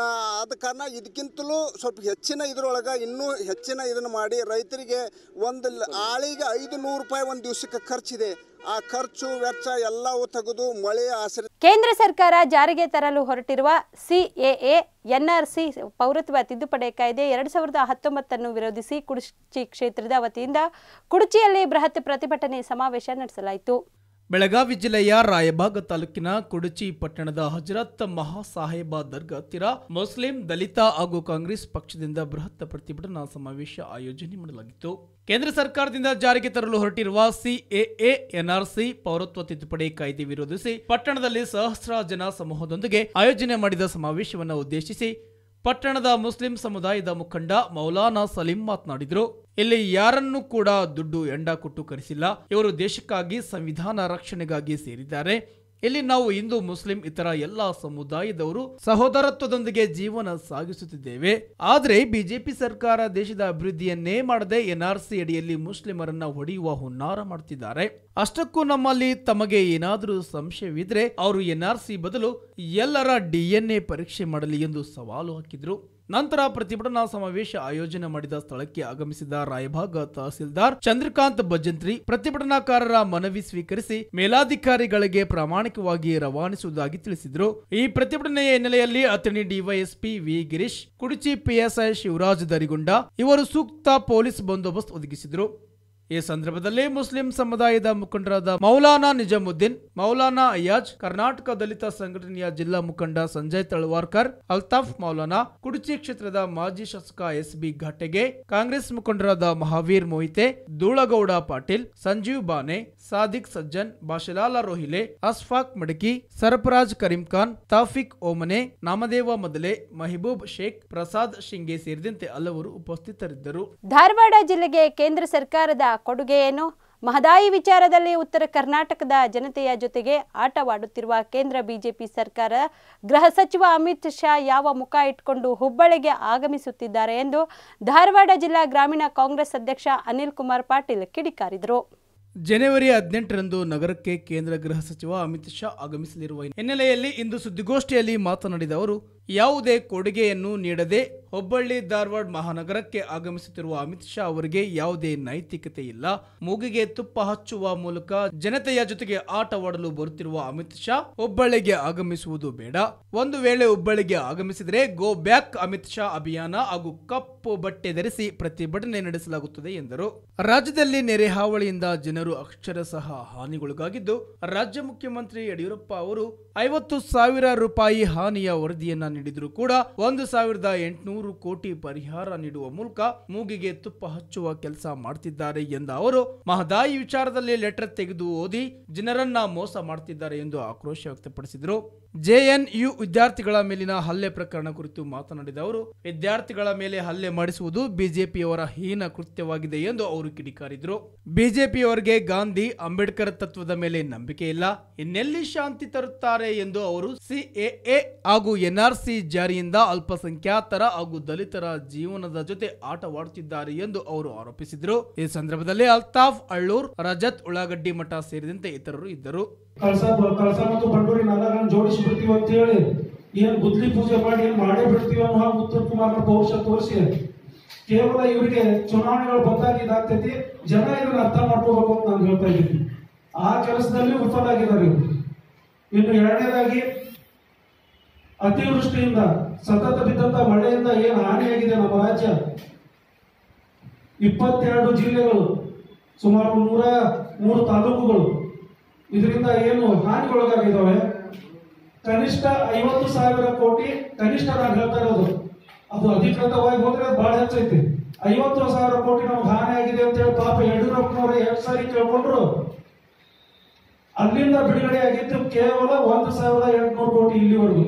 S8: ಆದ ಕಾರಣ ಇದಕ್ಕಿಂತಲೂ ಸ್ವಲ್ಪ ಹೆಚ್ಚಿನ ಇದರೊಳಗೆ ಇನ್ನೂ ಹೆಚ್ಚಿನ ಇದನ್ನು ಮಾಡಿ ರೈತರಿಗೆ ಒಂದು ಆಳಿಗೆ ಐದು ನೂರು ರೂಪಾಯಿ ಒಂದು ದಿವಸಕ್ಕೆ ಖರ್ಚಿದೆ. ಆ ಖರ್ಚು ವೆಚ್ಚ ಎಲ್ಲವೂ ತೆಗೆದು ಮಳೆ ಆಶ್ರಯ.
S1: ಕೇಂದ್ರ ಸರ್ಕಾರ ಜಾರಿಗೆ ತರಲು ಹೊರಟಿರುವ ಸಿಎಎ ಎನ್ಆರ್ಸಿ ಪೌರತ್ವ ತಿದ್ದುಪಡಿ ಕಾಯ್ದೆ ಎರಡ್ ಸಾವಿರದ ಹತ್ತೊಂಬತ್ತನ್ನು ವಿರೋಧಿಸಿ ಕುಡಚಿ ಕ್ಷೇತ್ರದ ವತಿಯಿಂದ ಕುಡಚಿಯಲ್ಲಿ ಬೃಹತ್ ಪ್ರತಿಭಟನೆ ಸಮಾವೇಶ ನಡೆಸಲಾಯಿತು.
S2: ಬೆಳಗಾವಿ ಜಿಲ್ಲೆಯ ರಾಯಬಾಗ ತಾಲೂಕಿನ ಕುಡಚಿ ಪಟ್ಟಣದ ಹಜರತ್ ಮಹಾಸಾಹೇಬ ದರ್ಗಾ ಹತ್ತಿರ ಮುಸ್ಲಿಂ, ದಲಿತ ಹಾಗೂ ಕಾಂಗ್ರೆಸ್ ಪಕ್ಷದಿಂದ ಬೃಹತ್ ಪ್ರತಿಭಟನಾ ಸಮಾವೇಶ ಆಯೋಜನೆ ಮಾಡಲಾಗಿತ್ತು. ಕೇಂದ್ರ ಸರ್ಕಾರದಿಂದ ಜಾರಿಗೆ ತರಲು ಹೊರಟಿರುವ ಸಿಎಎ ಎನ್ಆರ್ಸಿ ಪೌರತ್ವ ತಿದ್ದುಪಡಿ ಕಾಯ್ದೆ ವಿರೋಧಿಸಿ ಪಟ್ಟಣದಲ್ಲಿ ಸಹಸ್ರ ಜನ ಸಮೂಹದೊಂದಿಗೆ ಆಯೋಜನೆ ಮಾಡಿದ ಸಮಾವೇಶವನ್ನು ಉದ್ದೇಶಿಸಿ ಪಟ್ಟಣದ ಮುಸ್ಲಿಂ ಸಮುದಾಯದ ಮುಖಂಡ ಮೌಲಾನಾ ಸಲೀಂ ಮಾತನಾಡಿದರು. ಇಲ್ಲಿ ಯಾರನ್ನೂ ಕೂಡ ದುಡ್ಡು ಎಂಡ ಕೊಟ್ಟು ಕರೆಸಿಲ್ಲ. ಇವರು ದೇಶಕ್ಕಾಗಿ, ಸಂವಿಧಾನ ರಕ್ಷಣೆಗಾಗಿ ಸೇರಿದ್ದಾರೆ. ಇಲ್ಲಿ ನಾವು ಹಿಂದೂ, ಮುಸ್ಲಿಂ ಇತರ ಎಲ್ಲಾ ಸಮುದಾಯದವರು ಸಹೋದರತ್ವದೊಂದಿಗೆ ಜೀವನ ಸಾಗಿಸುತ್ತಿದ್ದೇವೆ. ಆದರೆ ಬಿಜೆಪಿ ಸರ್ಕಾರ ದೇಶದ ಅಭಿವೃದ್ಧಿಯನ್ನೇ ಮಾಡದೆ ಎನ್ಆರ್ಸಿ ಅಡಿಯಲ್ಲಿ ಮುಸ್ಲಿಮರನ್ನ ಹೊಡೆಯುವ ಹುನ್ನಾರ ಮಾಡುತ್ತಿದ್ದಾರೆ. ಅಷ್ಟಕ್ಕೂ ನಮ್ಮಲ್ಲಿ ತಮಗೆ ಏನಾದರೂ ಸಂಶಯವಿದ್ರೆ ಅವರು ಎನ್ಆರ್ಸಿ ಬದಲು ಎಲ್ಲರ ಡಿಎನ್ಎ ಪರೀಕ್ಷೆ ಮಾಡಲಿ ಎಂದು ಸವಾಲು ಹಾಕಿದ್ರು. ನಂತರ ಪ್ರತಿಭಟನಾ ಸಮಾವೇಶ ಆಯೋಜನೆ ಮಾಡಿದ ಸ್ಥಳಕ್ಕೆ ಆಗಮಿಸಿದ ರಾಯಭಾಗ ತಹಸೀಲ್ದಾರ್ ಚಂದ್ರಕಾಂತ್ ಭಜಂತ್ರಿ ಪ್ರತಿಭಟನಾಕಾರರ ಮನವಿ ಸ್ವೀಕರಿಸಿ ಮೇಲಾಧಿಕಾರಿಗಳಿಗೆ ಪ್ರಾಮಾಣಿಕವಾಗಿ ರವಾನಿಸುವುದಾಗಿ ತಿಳಿಸಿದರು. ಈ ಪ್ರತಿಭಟನೆಯ ಹಿನ್ನೆಲೆಯಲ್ಲಿ Athani DYSP V Girish, Kudachi PSI Shivraj Darigunda ಇವರು ಸೂಕ್ತ ಪೊಲೀಸ್ ಬಂದೋಬಸ್ತ್ ಒದಗಿಸಿದರು. ಈ ಸಂದರ್ಭದಲ್ಲಿ ಮುಸ್ಲಿಂ ಸಮುದಾಯದ ಮುಖಂಡರಾದ ಮೌಲಾನಾ ನಿಜಾಮುದ್ದೀನ್, ಮೌಲಾನಾ ಅಯ್ಯಾಜ್, ಕರ್ನಾಟಕ ದಲಿತ ಸಂಘಟನೆಯ ಜಿಲ್ಲಾ ಮುಖಂಡ ಸಂಜಯ್ ತಳವಾರ್ಕರ್, ಅಲ್ತಾಫ್ ಮೌಲಾನಾ, ಕುಡಚಿ ಕ್ಷೇತ್ರದ ಮಾಜಿ ಶಾಸಕ ಎಸ್ ಬಿ ಘಾಟೆಗೆ, ಕಾಂಗ್ರೆಸ್ ಮುಖಂಡರಾದ ಮಹಾವೀರ್ ಮೊಹಿತೆ, ಧೂಳಗೌಡ ಪಾಟೀಲ್, ಸಂಜೀವ್ ಬಾನೆ, ಸಾದಿಕ್ ಸಜ್ಜನ್, ಬಾಶಿಲಾಲ ರೋಹಿಲೆ, ಅಸ್ಫಾಕ್ ಮಡಕಿ, ಸರ್ಫರಾಜ್ ಕರೀಂ ಖಾನ್, ತಾಫಿಕ್ ಓಮನೆ, ನಾಮದೇವ ಮದಲೆ, ಮಹಿಬೂಬ್ ಶೇಖ್, ಪ್ರಸಾದ್ ಶಿಂಗೆ ಸೇರಿದಂತೆ ಹಲವರು ಉಪಸ್ಥಿತರಿದ್ದರು.
S1: ಧಾರವಾಡ ಜಿಲ್ಲೆಗೆ ಕೇಂದ್ರ ಸರ್ಕಾರದ ಕೊಡುಗೆ ಏನು? ಮಹದಾಯಿ ವಿಚಾರದಲ್ಲಿ ಉತ್ತರ ಕರ್ನಾಟಕದ ಜನತೆಯ ಜೊತೆಗೆ ಆಟವಾಡುತ್ತಿರುವ ಕೇಂದ್ರ ಬಿಜೆಪಿ ಸರ್ಕಾರ ಗೃಹ ಸಚಿವ ಅಮಿತ್ ಶಾ ಯಾವ ಮುಖ ಇಟ್ಕೊಂಡು ಹುಬ್ಬಳ್ಳಿಗೆ ಆಗಮಿಸುತ್ತಿದ್ದಾರೆ ಎಂದು ಧಾರವಾಡ ಜಿಲ್ಲಾ ಗ್ರಾಮೀಣ ಕಾಂಗ್ರೆಸ್ ಅಧ್ಯಕ್ಷ ಅನಿಲ್ ಕುಮಾರ್ ಪಾಟೀಲ್ ಕಿಡಿಕಾರಿದರು.
S2: ಜನವರಿ ಹದಿನೆಂಟರಂದು ನಗರಕ್ಕೆ ಕೇಂದ್ರ ಗೃಹ ಸಚಿವ ಅಮಿತ್ ಶಾ ಆಗಮಿಸಲಿರುವ ಹಿನ್ನೆಲೆಯಲ್ಲಿ ಇಂದು ಸುದ್ದಿಗೋಷ್ಠಿಯಲ್ಲಿ ಮಾತನಾಡಿದ ಅವರು, ಯಾವುದೇ ಕೊಡುಗೆಯನ್ನು ನೀಡದೆ ಹುಬ್ಬಳ್ಳಿ ಧಾರವಾಡ ಮಹಾನಗರಕ್ಕೆ ಆಗಮಿಸುತ್ತಿರುವ ಅಮಿತ್ ಶಾ ಅವರಿಗೆ ಯಾವುದೇ ನೈತಿಕತೆ ಇಲ್ಲ. ಮೂಗಿಗೆ ತುಪ್ಪ ಹಚ್ಚುವ ಮೂಲಕ ಜನತೆಯ ಜೊತೆಗೆ ಆಟವಾಡಲು ಬರುತ್ತಿರುವ ಅಮಿತ್ ಶಾ ಹುಬ್ಬಳ್ಳಿಗೆ ಆಗಮಿಸುವುದು ಬೇಡ. ಒಂದು ವೇಳೆ ಹುಬ್ಬಳ್ಳಿಗೆ ಆಗಮಿಸಿದರೆ ಗೋ ಬ್ಯಾಕ್ ಅಮಿತ್ ಶಾ ಅಭಿಯಾನ ಹಾಗೂ ಕಪ್ಪು ಬಟ್ಟೆ ಧರಿಸಿ ಪ್ರತಿಭಟನೆ ನಡೆಸಲಾಗುತ್ತದೆ ಎಂದರು. ರಾಜ್ಯದಲ್ಲಿ ನೆರೆ ಹಾವಳಿಯಿಂದ ಜನರು ಅಕ್ಷರಶಃ ಹಾನಿಗೊಳಗಾಗಿದ್ದು, ರಾಜ್ಯ ಮುಖ್ಯಮಂತ್ರಿ ಯಡಿಯೂರಪ್ಪ ಅವರು ಐವತ್ತು ಸಾವಿರ ರೂಪಾಯಿ ಹಾನಿಯ ವರದಿಯನ್ನ ನೀಡಿದರೂ ಕೂಡ ಒಂದು ಸಾವಿರದ ಎಂಟುನೂರು ಕೋಟಿ ಪರಿಹಾರ ನೀಡುವ ಮೂಲಕ ಮೂಗಿಗೆ ತುಪ್ಪ ಹಚ್ಚುವ ಕೆಲಸ ಮಾಡ್ತಿದ್ದಾರೆ ಎಂದ ಅವರು ಮಹದಾಯಿ ವಿಚಾರದಲ್ಲಿ ಲೆಟರ್ ತೆಗೆದು ಓದಿ ಜನರನ್ನ ಮೋಸ ಮಾಡ್ತಿದ್ದಾರೆ ಎಂದು ಆಕ್ರೋಶ ವ್ಯಕ್ತಪಡಿಸಿದರು. ಜೆಎನ್ಯು ವಿದ್ಯಾರ್ಥಿಗಳ ಮೇಲಿನ ಹಲ್ಲೆ ಪ್ರಕರಣ ಕುರಿತು ಮಾತನಾಡಿದ ಅವರು, ವಿದ್ಯಾರ್ಥಿಗಳ ಮೇಲೆ ಹಲ್ಲೆ ಮಾಡಿಸುವುದು ಬಿಜೆಪಿಯವರ ಹೀನ ಕೃತ್ಯವಾಗಿದೆ ಎಂದು ಅವರು ಕಿಡಿಕಾರಿದರು. ಬಿಜೆಪಿಯವರಿಗೆ ಗಾಂಧಿ ಅಂಬೇಡ್ಕರ್ ತತ್ವದ ಮೇಲೆ ನಂಬಿಕೆ ಇಲ್ಲ, ಇನ್ನೆಲ್ಲಿ ಶಾಂತಿ ತರುತ್ತಾರೆ ಎಂದು ಅವರು ಸಿಎಎ ಹಾಗೂ ಎನ್ಆರ್ಸಿ ಜಾರಿಯಿಂದ ಅಲ್ಪಸಂಖ್ಯಾತರ ಹಾಗೂ ದಲಿತರ ಜೀವನದ ಜೊತೆ ಆಟವಾಡುತ್ತಿದ್ದಾರೆ ಎಂದು ಅವರು ಆರೋಪಿಸಿದರು. ಈ ಸಂದರ್ಭದಲ್ಲಿ ಅಲ್ತಾಫ್ ಅಳ್ಳೂರ್, ರಜತ್ ಉಳ್ಳಾಗಡ್ಡಿ ಮಠ ಸೇರಿದಂತೆ ಇತರರು ಇದ್ದರು.
S9: ಕಳಸ ಕಳಸ ಮತ್ತು ಬಂಡೂರಿ ನಾಲ್ಕನ್ನು ಜೋಡಿಸಿ ಬಿಡ್ತೀವಿ ಅಂತ ಹೇಳಿ ಏನ್ ಗುದ್ಲಿ ಪೂಜೆ ಮಾಡಿ ಏನ್ ಮಾಡೇ ಬಿಡ್ತೀವಿ ಅನ್ನೋ ಉತ್ತರ ಕುಮಾರ್ ಪೌರುಷ ತೋರಿಸಿ ಕೇವಲ ಇವರಿಗೆ ಚುನಾವಣೆಗಳು ಬಂದಾಗ ಇದಾಗ್ತೈತಿ, ಜನ ಇದನ್ನ ಅರ್ಥ ಮಾಡ್ಕೋಬೇಕು ಅಂತ ನಾನು ಹೇಳ್ತಾ ಇದ್ದೀನಿ. ಆ ಕೆಲಸದಲ್ಲಿ ವಿಫಲ ಆಗಿದ್ದಾರೆ ಇವರು. ಇನ್ನು ಎರಡನೇದಾಗಿ ಅತಿವೃಷ್ಟಿಯಿಂದ ಸತತ ಬಿದ್ದಂತ ಮಳೆಯಿಂದ ಏನ್ ಹಾನಿಯಾಗಿದೆ ನಮ್ಮ ರಾಜ್ಯ, ಇಪ್ಪತ್ತೆರಡು ಜಿಲ್ಲೆಗಳು, ಸುಮಾರು ನೂರ ಮೂರು ತಾಲೂಕುಗಳು ಇದರಿಂದ ಏನು ಹಾನಿಗೊಳಗಾಗಿದ್ದಾವೆ. ಕನಿಷ್ಠ ಐವತ್ತು ಸಾವಿರ ಕೋಟಿ ಕನಿಷ್ಠ ನಾನು ಹೇಳ್ತಾ ಇರೋದು, ಅದು ಅಧಿಕೃತವಾಗಿ ಹೋದ್ರೆ ಬಹಳ ಹೆಚ್ಚೈತಿ. ಐವತ್ತು ಸಾವಿರ ಕೋಟಿ ನಮ್ಗೆ ಹಾನಿ ಆಗಿದೆ ಅಂತ ಹೇಳಿ ಪಾಪ ಯಡಿಯೂರಪ್ಪನವರು ಎಷ್ಟು ಸಾರಿ ಕೇಳ್ಕೊಂಡ್ರು. ಅಲ್ಲಿಂದ ಬಿಡುಗಡೆ ಆಗಿದ್ದು ಕೇವಲ ಒಂದು ಸಾವಿರದ ಎಂಟುನೂರು ಕೋಟಿ ಇಲ್ಲಿವರೆಗೂ.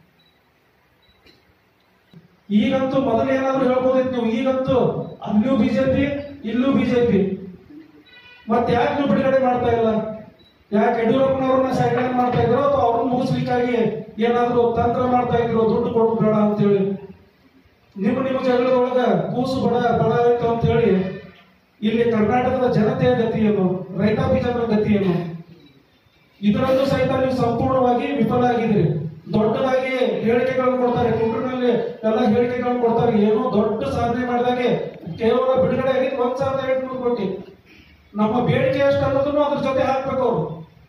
S9: ಈಗಂತೂ ಮೊದಲು ಏನಾದ್ರು ಹೇಳ್ಬೋದಿತ್ತು ನೀವು, ಈಗಂತೂ ಅಲ್ಲೂ ಬಿಜೆಪಿ ಇಲ್ಲೂ ಬಿಜೆಪಿ, ಮತ್ತೆ ಯಾಕೆ ನೀವು ಬಿಡುಗಡೆ ಮಾಡ್ತಾ ಇಲ್ಲ? ಯಾಕೆ ಯಡಿಯೂರಪ್ಪನವ್ರನ್ನ ಸೈಡ್ಲೈನ್ ಮಾಡ್ತಾ ಇದ್ರು ಅಥವಾ ಅವ್ರನ್ನ ಮುಗಿಸ್ಲಿಕ್ಕಾಗಿ ಏನಾದ್ರು ತಂತ್ರ ಮಾಡ್ತಾ ಇದ್ರು, ದುಡ್ಡು ಕೊಡೋದು ಬೇಡ ಅಂತ ಹೇಳಿ? ನಿಮ್ಮ ನಿಮ್ಮ ಜಗಳದೊಳಗ ಕೂಸು ಬಡ ಬಡ ಆಯ್ತು ಅಂತ ಹೇಳಿ ಇಲ್ಲಿ ಕರ್ನಾಟಕದ ಜನತೆಯ ಗತಿ ಏನು, ರೈತಾಪಿ ಜನರ ಗತಿ ಏನು? ಇದರಲ್ಲೂ ಸಹಿತ ನೀವು ಸಂಪೂರ್ಣವಾಗಿ ವಿಫಲ ಆಗಿದ್ದೀರಿ. ದೊಡ್ಡದಾಗಿ ಹೇಳಿಕೆಗಳನ್ನು ಕೊಡ್ತಾರೆ, ಟ್ವಿಟರ್ನಲ್ಲಿ ಎಲ್ಲ ಹೇಳಿಕೆಗಳನ್ನು ಕೊಡ್ತಾರೆ. ಏನೋ ದೊಡ್ಡ ಸಾಧನೆ ಮಾಡಿದಾಗೆ ಕೇವಲ ಬಿಡುಗಡೆ ಆಗಿದ್ದು ಒಂದ್ ಸಾವಿರದ ಎಂಟುನೂರು ಕೋಟಿ. ನಮ್ಮ ಬೇಡಿಕೆ ಎಷ್ಟು ಅನ್ನೋದನ್ನು ಅದ್ರ ಜೊತೆ ಹಾಕ್ಬೇಕು. ಅವರು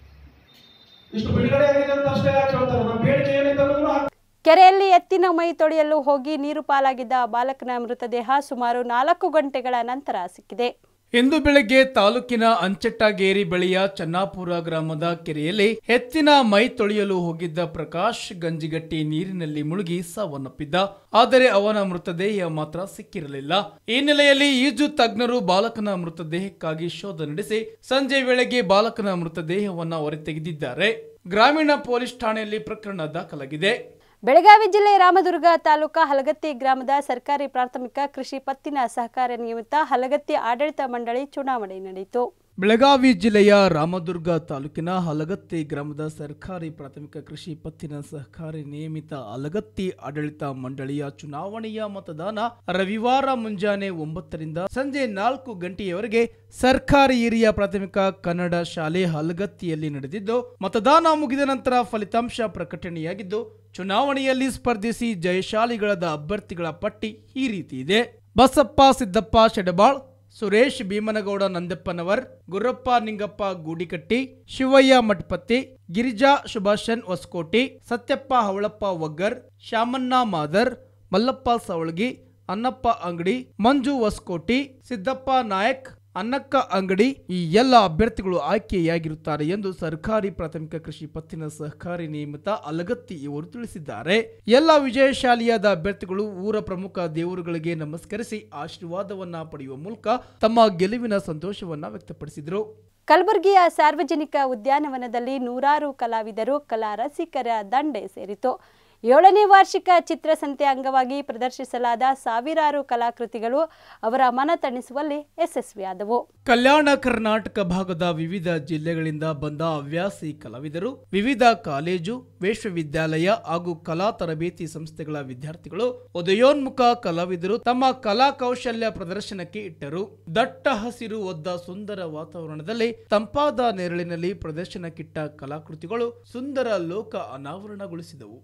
S9: ಇಷ್ಟು ಬಿಡುಗಡೆ ಆಗಿದೆ ಅಂತ ಅಷ್ಟೇ ಯಾಕೆ ಹೇಳ್ತಾರೆ, ನಮ್ಮ ಬೇಡಿಕೆ ಏನಿದೆ ಅನ್ನೋದನ್ನು.
S1: ಕೆರೆಯಲ್ಲಿ ಎತ್ತಿನ ಮೈ ತೊಳೆಯಲು ಹೋಗಿ ನೀರು ಪಾಲಾಗಿದ್ದ ಬಾಲಕನ ಮೃತದೇಹ ಸುಮಾರು ನಾಲ್ಕು ಗಂಟೆಗಳ ನಂತರ ಸಿಕ್ಕಿದೆ.
S2: ಇಂದು ಬೆಳಗ್ಗೆ ತಾಲೂಕಿನ ಅಂಚೆಟ್ಟಗೇರಿ ಬಳಿಯ ಚನ್ನಾಪುರ ಗ್ರಾಮದ ಕೆರೆಯಲ್ಲಿ ಎತ್ತಿನ ಮೈ ತೊಳೆಯಲು ಹೋಗಿದ್ದ ಪ್ರಕಾಶ್ ಗಂಜಿಗಟ್ಟಿ ನೀರಿನಲ್ಲಿ ಮುಳುಗಿ ಸಾವನ್ನಪ್ಪಿದ್ದ. ಆದರೆ ಅವನ ಮೃತದೇಹ ಮಾತ್ರ ಸಿಕ್ಕಿರಲಿಲ್ಲ. ಈ ನೆಲೆಯಲ್ಲಿ ಈಜು ತಜ್ಞರು ಬಾಲಕನ ಮೃತದೇಹಕ್ಕಾಗಿ ಶೋಧ ನಡೆಸಿ ಸಂಜೆ ವೇಳೆಗೆ ಬಾಲಕನ ಮೃತದೇಹವನ್ನು ಹೊರತೆಗೆದಿದ್ದಾರೆ. ಗ್ರಾಮೀಣ ಪೊಲೀಸ್ ಠಾಣೆಯಲ್ಲಿ ಪ್ರಕರಣ ದಾಖಲಾಗಿದೆ.
S1: ಬೆಳಗಾವಿ ಜಿಲ್ಲೆ ರಾಮದುರ್ಗ ತಾಲೂಕಾ ಹಲಗತ್ತಿ ಗ್ರಾಮದ ಸರ್ಕಾರಿ ಪ್ರಾಥಮಿಕ ಕೃಷಿ ಪತ್ತಿನ ಸಹಕಾರ ನಿಯಮಿತ ಹಲಗತ್ತಿ ಆಡಳಿತ ಮಂಡಳಿ ಚುನಾವಣೆ ನಡೆಯಿತು.
S2: ಬೆಳಗಾವಿ ಜಿಲ್ಲೆಯ ರಾಮದುರ್ಗ ತಾಲೂಕಿನ ಹಲಗತ್ತಿ ಗ್ರಾಮದ ಸರ್ಕಾರಿ ಪ್ರಾಥಮಿಕ ಕೃಷಿ ಪತ್ತಿನ ಸಹಕಾರಿ ನಿಯಮಿತ ಹಲಗತ್ತಿ ಆಡಳಿತ ಮಂಡಳಿಯ ಚುನಾವಣೆಯ ಮತದಾನ ರವಿವಾರ ಮುಂಜಾನೆ ಒಂಬತ್ತರಿಂದ ಸಂಜೆ ನಾಲ್ಕು ಗಂಟೆಯವರೆಗೆ ಸರ್ಕಾರಿ ಹಿರಿಯ ಪ್ರಾಥಮಿಕ ಕನ್ನಡ ಶಾಲೆ ಹಲಗತ್ತಿಯಲ್ಲಿ ನಡೆದಿದ್ದು, ಮತದಾನ ಮುಗಿದ ನಂತರ ಫಲಿತಾಂಶ ಪ್ರಕಟಣೆಯಾಗಿದ್ದು, ಚುನಾವಣೆಯಲ್ಲಿ ಸ್ಪರ್ಧಿಸಿ ಜಯಶಾಲಿಗಳಾದ ಅಭ್ಯರ್ಥಿಗಳ ಪಟ್ಟಿ ಈ ರೀತಿ ಇದೆ. ಬಸಪ್ಪ ಸಿದ್ದಪ್ಪ ಶೆಡಬಾಳ್, ಸುರೇಶ್ ಭೀಮನಗೌಡ ನಂದಪ್ಪನವರ್, ಗುರಪ್ಪ ನಿಂಗಪ್ಪ ಗೂಡಿಕಟ್ಟಿ, ಶಿವಯ್ಯ ಮಠಪತಿ, ಗಿರಿಜಾ ಸುಭಾಷನ್ ಹೊಸಕೋಟಿ, ಸತ್ಯಪ್ಪ ಹವಳಪ್ಪ ವಗ್ಗರ್, ಶ್ಯಾಮಣ್ಣ ಮಾದರ್, ಮಲ್ಲಪ್ಪ ಸವಳಗಿ, ಅನ್ನಪ್ಪ ಅಂಗಡಿ, ಮಂಜು ಹೊಸಕೋಟಿ, ಸಿದ್ದಪ್ಪ ನಾಯಕ್, ಅನ್ನಕ್ಕ ಅಂಗಡಿ ಈ ಎಲ್ಲ ಅಭ್ಯರ್ಥಿಗಳು ಆಯ್ಕೆಯಾಗಿರುತ್ತಾರೆ ಎಂದು ಸರ್ಕಾರಿ ಪ್ರಾಥಮಿಕ ಕೃಷಿ ಪತ್ತಿನ ಸಹಕಾರಿ ನಿಯಮಿತ ಹಲಗತ್ತಿ ಇವರು ತಿಳಿಸಿದ್ದಾರೆ. ಎಲ್ಲ ವಿಜಯಶಾಲಿಯಾದ ಅಭ್ಯರ್ಥಿಗಳು ಊರ ಪ್ರಮುಖ ದೇವರುಗಳಿಗೆ ನಮಸ್ಕರಿಸಿ ಆಶೀರ್ವಾದವನ್ನ ಪಡೆಯುವ ಮೂಲಕ ತಮ್ಮ ಗೆಲುವಿನ ಸಂತೋಷವನ್ನ ವ್ಯಕ್ತಪಡಿಸಿದರು.
S1: ಕಲಬುರಗಿಯ ಸಾರ್ವಜನಿಕ ಉದ್ಯಾನವನದಲ್ಲಿ ನೂರಾರು ಕಲಾವಿದರು, ಕಲಾ ರಸಿಕರ ದಂಡೆ ಸೇರಿತು. ಏಳನೇ ವಾರ್ಷಿಕ ಚಿತ್ರಸಂತೆ ಅಂಗವಾಗಿ ಪ್ರದರ್ಶಿಸಲಾದ ಸಾವಿರಾರು ಕಲಾಕೃತಿಗಳು ಅವರ ಮನ ತಣಿಸುವಲ್ಲಿ ಯಶಸ್ವಿಯಾದವು.
S2: ಕಲ್ಯಾಣ ಕರ್ನಾಟಕ ಭಾಗದ ವಿವಿಧ ಜಿಲ್ಲೆಗಳಿಂದ ಬಂದ ಹವ್ಯಾಸಿ ಕಲಾವಿದರು, ವಿವಿಧ ಕಾಲೇಜು, ವಿಶ್ವವಿದ್ಯಾಲಯ ಹಾಗೂ ಕಲಾ ತರಬೇತಿ ಸಂಸ್ಥೆಗಳ ವಿದ್ಯಾರ್ಥಿಗಳು, ಉದಯೋನ್ಮುಖ ಕಲಾವಿದರು ತಮ್ಮ ಕಲಾ ಕೌಶಲ್ಯ ಪ್ರದರ್ಶನಕ್ಕೆ ಇಟ್ಟರು. ದಟ್ಟ ಹಸಿರು ಒದ್ದ ಸುಂದರ ವಾತಾವರಣದಲ್ಲಿ ತಂಪಾದ ನೆರಳಿನಲ್ಲಿ ಪ್ರದರ್ಶನಕ್ಕಿಟ್ಟ ಕಲಾಕೃತಿಗಳು ಸುಂದರ ಲೋಕ ಅನಾವರಣಗೊಳಿಸಿದವು. ಅಪಾರ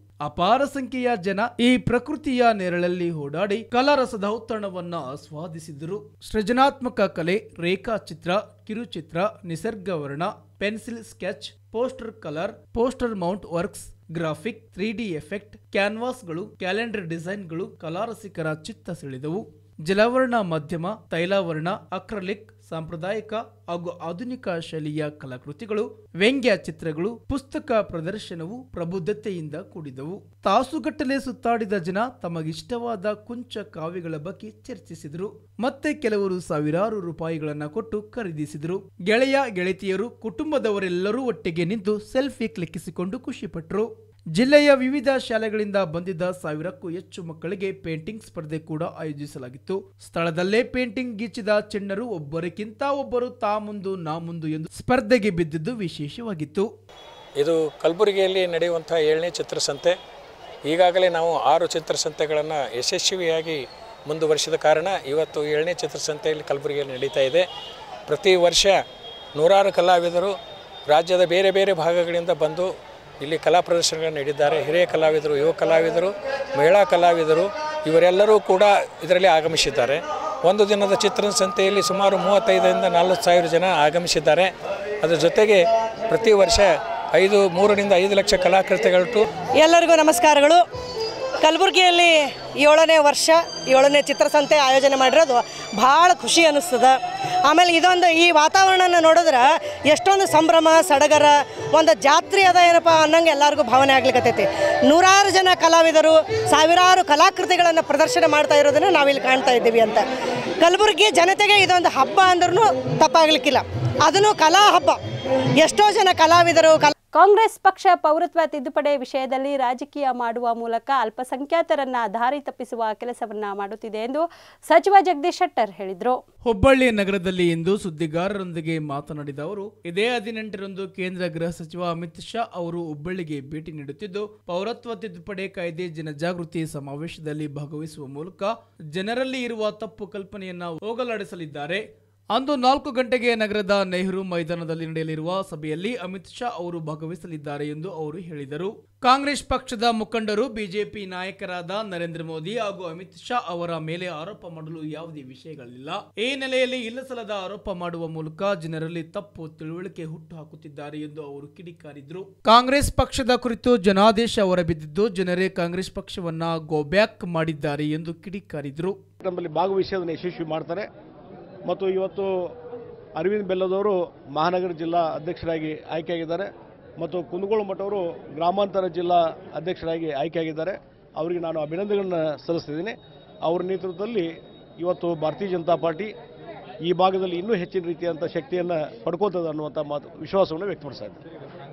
S2: ಅಪಾರ ಸಂಖ್ಯೆಯ ಜನ ಈ ಪ್ರಕೃತಿಯ ನೆರಳಲ್ಲಿ ಓಡಾಡಿ ಕಲಾರಸದ ಔತಣವನ್ನ ಆಸ್ವಾದಿಸಿದರು. ಸೃಜನಾತ್ಮಕ ಕಲೆ, ರೇಖಾಚಿತ್ರ, ಕಿರುಚಿತ್ರ, ನಿಸರ್ಗವರ್ಣ, pencil sketch, poster colour, poster mount works, graphic, three D effect, ಕ್ಯಾನ್ವಾಸ್ಗಳು, ಕ್ಯಾಲೆಂಡರ್ ಡಿಸೈನ್ಗಳು ಕಲಾರಸಿಕರ ಚಿತ್ತ ಸೆಳೆದವು. ಜಲವರ್ಣ ಮಧ್ಯಮ, ತೈಲವರ್ಣ, ಅಕ್ರಲಿಕ್, ಸಾಂಪ್ರದಾಯಿಕ ಹಾಗೂ ಆಧುನಿಕ ಶೈಲಿಯ ಕಲಾಕೃತಿಗಳು, ವ್ಯಂಗ್ಯ ಚಿತ್ರಗಳು, ಪುಸ್ತಕ ಪ್ರದರ್ಶನವು ಪ್ರಬುದ್ಧತೆಯಿಂದ ಕೂಡಿದವು. ತಾಸುಗಟ್ಟಲೆ ಸುತ್ತಾಡಿದ ಜನ ತಮಗಿಷ್ಟವಾದ ಕುಂಚ ಕಾವ್ಯಗಳ ಬಗ್ಗೆ ಚರ್ಚಿಸಿದರು. ಮತ್ತೆ ಕೆಲವರು ಸಾವಿರಾರು ರೂಪಾಯಿಗಳನ್ನ ಕೊಟ್ಟು ಖರೀದಿಸಿದರು. ಗೆಳೆಯ ಗೆಳತಿಯರು, ಕುಟುಂಬದವರೆಲ್ಲರೂ ಒಟ್ಟಿಗೆ ನಿಂತು ಸೆಲ್ಫಿ ಕ್ಲಿಕ್ಕಿಸಿಕೊಂಡು ಖುಷಿಪಟ್ಟರು. ಜಿಲ್ಲೆಯ ವಿವಿಧ ಶಾಲೆಗಳಿಂದ ಬಂದಿದ್ದ ಸಾವಿರಕ್ಕೂ ಹೆಚ್ಚು ಮಕ್ಕಳಿಗೆ ಪೇಂಟಿಂಗ್ ಸ್ಪರ್ಧೆ ಕೂಡ ಆಯೋಜಿಸಲಾಗಿತ್ತು. ಸ್ಥಳದಲ್ಲೇ ಪೇಂಟಿಂಗ್ ಗೀಚಿದ ಚಿಣ್ಣರು ಒಬ್ಬರಿಗಿಂತ ಒಬ್ಬರು ತಾ ಮುಂದು ನಾ ಮುಂದು ಎಂದು ಸ್ಪರ್ಧೆಗೆ ಬಿದ್ದಿದ್ದು ವಿಶೇಷವಾಗಿತ್ತು.
S10: ಇದು ಕಲಬುರಗಿಯಲ್ಲಿ ನಡೆಯುವಂತಹ ಏಳನೇ ಚಿತ್ರಸಂತೆ. ಈಗಾಗಲೇ ನಾವು ಆರು ಚಿತ್ರಸಂತೆಗಳನ್ನು ಯಶಸ್ವಿಯಾಗಿ ಮುಂದುವರಿಸಿದ ಕಾರಣ ಇವತ್ತು ಏಳನೇ ಚಿತ್ರಸಂತೆಯಲ್ಲಿ ಕಲಬುರಗಿಯಲ್ಲಿ ನಡೀತಾ ಇದೆ. ಪ್ರತಿ ವರ್ಷ ನೂರಾರು ಕಲಾವಿದರು ರಾಜ್ಯದ ಬೇರೆ ಬೇರೆ ಭಾಗಗಳಿಂದ ಬಂದು ಇಲ್ಲಿ ಕಲಾ ಪ್ರದರ್ಶನಗಳನ್ನು ನೀಡಿದ್ದಾರೆ. ಹಿರಿಯ ಕಲಾವಿದರು, ಯುವ ಕಲಾವಿದರು, ಮಹಿಳಾ ಕಲಾವಿದರು ಇವರೆಲ್ಲರೂ ಕೂಡ ಇದರಲ್ಲಿ ಆಗಮಿಸಿದ್ದಾರೆ. ಒಂದು ದಿನದ ಚಿತ್ರಸಂತೆಯಲ್ಲಿ ಸುಮಾರು ಮೂವತ್ತೈದರಿಂದ ನಲವತ್ತು ಸಾವಿರ ಜನ ಆಗಮಿಸಿದ್ದಾರೆ. ಅದರ ಜೊತೆಗೆ ಪ್ರತಿ ವರ್ಷ ಐದು ಮೂರರಿಂದ ಐದು ಲಕ್ಷ ಕಲಾಕೃತಿಗಳು.
S11: ಎಲ್ಲರಿಗೂ ನಮಸ್ಕಾರಗಳು. ಕಲಬುರಗಿಯಲ್ಲಿ ಏಳನೇ ವರ್ಷ ಏಳನೇ ಚಿತ್ರಸಂತೆ ಆಯೋಜನೆ ಮಾಡಿರೋದು ಭಾಳ ಖುಷಿ ಅನ್ನಿಸ್ತದೆ. ಆಮೇಲೆ ಇದೊಂದು ಈ ವಾತಾವರಣನ ನೋಡಿದ್ರೆ ಎಷ್ಟೊಂದು ಸಂಭ್ರಮ ಸಡಗರ, ಒಂದು ಜಾತ್ರೆ ಅದ ಏನಪ್ಪ ಅನ್ನಂಗೆ ಎಲ್ಲರಿಗೂ ಭಾವನೆ ಆಗ್ಲಿಕ್ಕತ್ತೈತಿ. ನೂರಾರು ಜನ ಕಲಾವಿದರು ಸಾವಿರಾರು ಕಲಾಕೃತಿಗಳನ್ನು ಪ್ರದರ್ಶನ ಮಾಡ್ತಾ ಇರೋದನ್ನು ನಾವಿಲ್ಲಿ ಕಾಣ್ತಾ ಇದ್ದೀವಿ ಅಂತ. ಕಲಬುರಗಿ ಜನತೆಗೆ ಇದೊಂದು ಹಬ್ಬ ಅಂದ್ರೂ ತಪ್ಪಾಗಲಿಕ್ಕಿಲ್ಲ. ಅದನ್ನು ಕಲಾ ಹಬ್ಬ. ಎಷ್ಟೋ ಜನ ಕಲಾವಿದರು ಕಲಾ
S1: ಕಾಂಗ್ರೆಸ್ ಪಕ್ಷ ಪೌರತ್ವ ತಿದ್ದುಪಡಿ ವಿಷಯದಲ್ಲಿ ರಾಜಕೀಯ ಮಾಡುವ ಮೂಲಕ ಅಲ್ಪಸಂಖ್ಯಾತರನ್ನ ದಾರಿ ತಪ್ಪಿಸುವ ಕೆಲಸವನ್ನ ಮಾಡುತ್ತಿದೆ ಎಂದು ಸಚಿವ ಜಗದೀಶ್ ಶೆಟ್ಟರ್ ಹೇಳಿದರು.
S2: ಹುಬ್ಬಳ್ಳಿ ನಗರದಲ್ಲಿ ಇಂದು ಸುದ್ದಿಗಾರರೊಂದಿಗೆ ಮಾತನಾಡಿದ ಅವರು, ಇದೇ ಹದಿನೆಂಟರಂದು ಕೇಂದ್ರ ಗೃಹ ಸಚಿವ ಅಮಿತ್ ಶಾ ಅವರು ಹುಬ್ಬಳ್ಳಿಗೆ ಭೇಟಿ ನೀಡುತ್ತಿದ್ದು ಪೌರತ್ವ ತಿದ್ದುಪಡಿ ಕಾಯ್ದೆ ಜನಜಾಗೃತಿ ಸಮಾವೇಶದಲ್ಲಿ ಭಾಗವಹಿಸುವ ಮೂಲಕ ಜನರಲ್ಲಿ ಇರುವ ತಪ್ಪು ಕಲ್ಪನೆಯನ್ನ ಹೋಗಲಾಡಿಸಲಿದ್ದಾರೆ. ಅಂದು ನಾಲ್ಕು ಗಂಟೆಗೆ ನಗರದ ನೆಹರು ಮೈದಾನದಲ್ಲಿ ನಡೆಯಲಿರುವ ಸಭೆಯಲ್ಲಿ ಅಮಿತ್ ಶಾ ಅವರು ಭಾಗವಹಿಸಲಿದ್ದಾರೆ ಎಂದು ಅವರು ಹೇಳಿದರು. ಕಾಂಗ್ರೆಸ್ ಪಕ್ಷದ ಮುಖಂಡರು ಬಿಜೆಪಿ ನಾಯಕರಾದ ನರೇಂದ್ರ ಮೋದಿ ಹಾಗೂ ಅಮಿತ್ ಶಾ ಅವರ ಮೇಲೆ ಆರೋಪ ಮಾಡಲು ಯಾವುದೇ ವಿಷಯಗಳಿಲ್ಲ. ಈ ನೆಲೆಯಲ್ಲಿ ಇಲ್ಲಸಲ್ಲದ ಆರೋಪ ಮಾಡುವ ಮೂಲಕ ಜನರಲ್ಲಿ ತಪ್ಪು ತಿಳುವಳಿಕೆ ಹುಟ್ಟುಹಾಕುತ್ತಿದ್ದಾರೆ ಎಂದು ಅವರು ಕಿಡಿಕಾರಿದ್ರು. ಕಾಂಗ್ರೆಸ್ ಪಕ್ಷದ ಕುರಿತು ಜನಾದೇಶ ಹೊರಬಿದ್ದಿದ್ದು ಜನರೇ ಕಾಂಗ್ರೆಸ್ ಪಕ್ಷವನ್ನ ಗೋಬ್ಯಾಕ್ ಮಾಡಿದ್ದಾರೆ ಎಂದು ಕಿಡಿಕಾರಿದ್ರು.
S12: ನಮ್ಮಲ್ಲಿ ಭಾಗವಹಿಸೋದನ್ನು ಯಶಸ್ವಿ ಮಾಡ್ತಾರೆ ಮತ್ತು ಇವತ್ತು ಅರವಿಂದ್ ಬೆಲ್ಲದವರು ಮಹಾನಗರ ಜಿಲ್ಲಾ ಅಧ್ಯಕ್ಷರಾಗಿ ಆಯ್ಕೆಯಾಗಿದ್ದಾರೆ ಮತ್ತು ಕುಂದಗೋಳ ಮಠವರು ಗ್ರಾಮಾಂತರ ಜಿಲ್ಲಾ ಅಧ್ಯಕ್ಷರಾಗಿ ಆಯ್ಕೆಯಾಗಿದ್ದಾರೆ. ಅವರಿಗೆ ನಾನು ಅಭಿನಂದನೆಗಳನ್ನು ಸಲ್ಲಿಸ್ತಿದ್ದೀನಿ. ಅವರ ನೇತೃತ್ವದಲ್ಲಿ ಇವತ್ತು ಭಾರತೀಯ ಜನತಾ ಪಾರ್ಟಿ ಈ ಭಾಗದಲ್ಲಿ ಇನ್ನೂ ಹೆಚ್ಚಿನ ರೀತಿಯಂಥ ಶಕ್ತಿಯನ್ನು ಪಡ್ಕೋತದೆ ಅನ್ನುವಂಥ ಮಾತು ವಿಶ್ವಾಸವನ್ನು ವ್ಯಕ್ತಪಡಿಸ್ತಾ ಇದ್ದಾರೆ.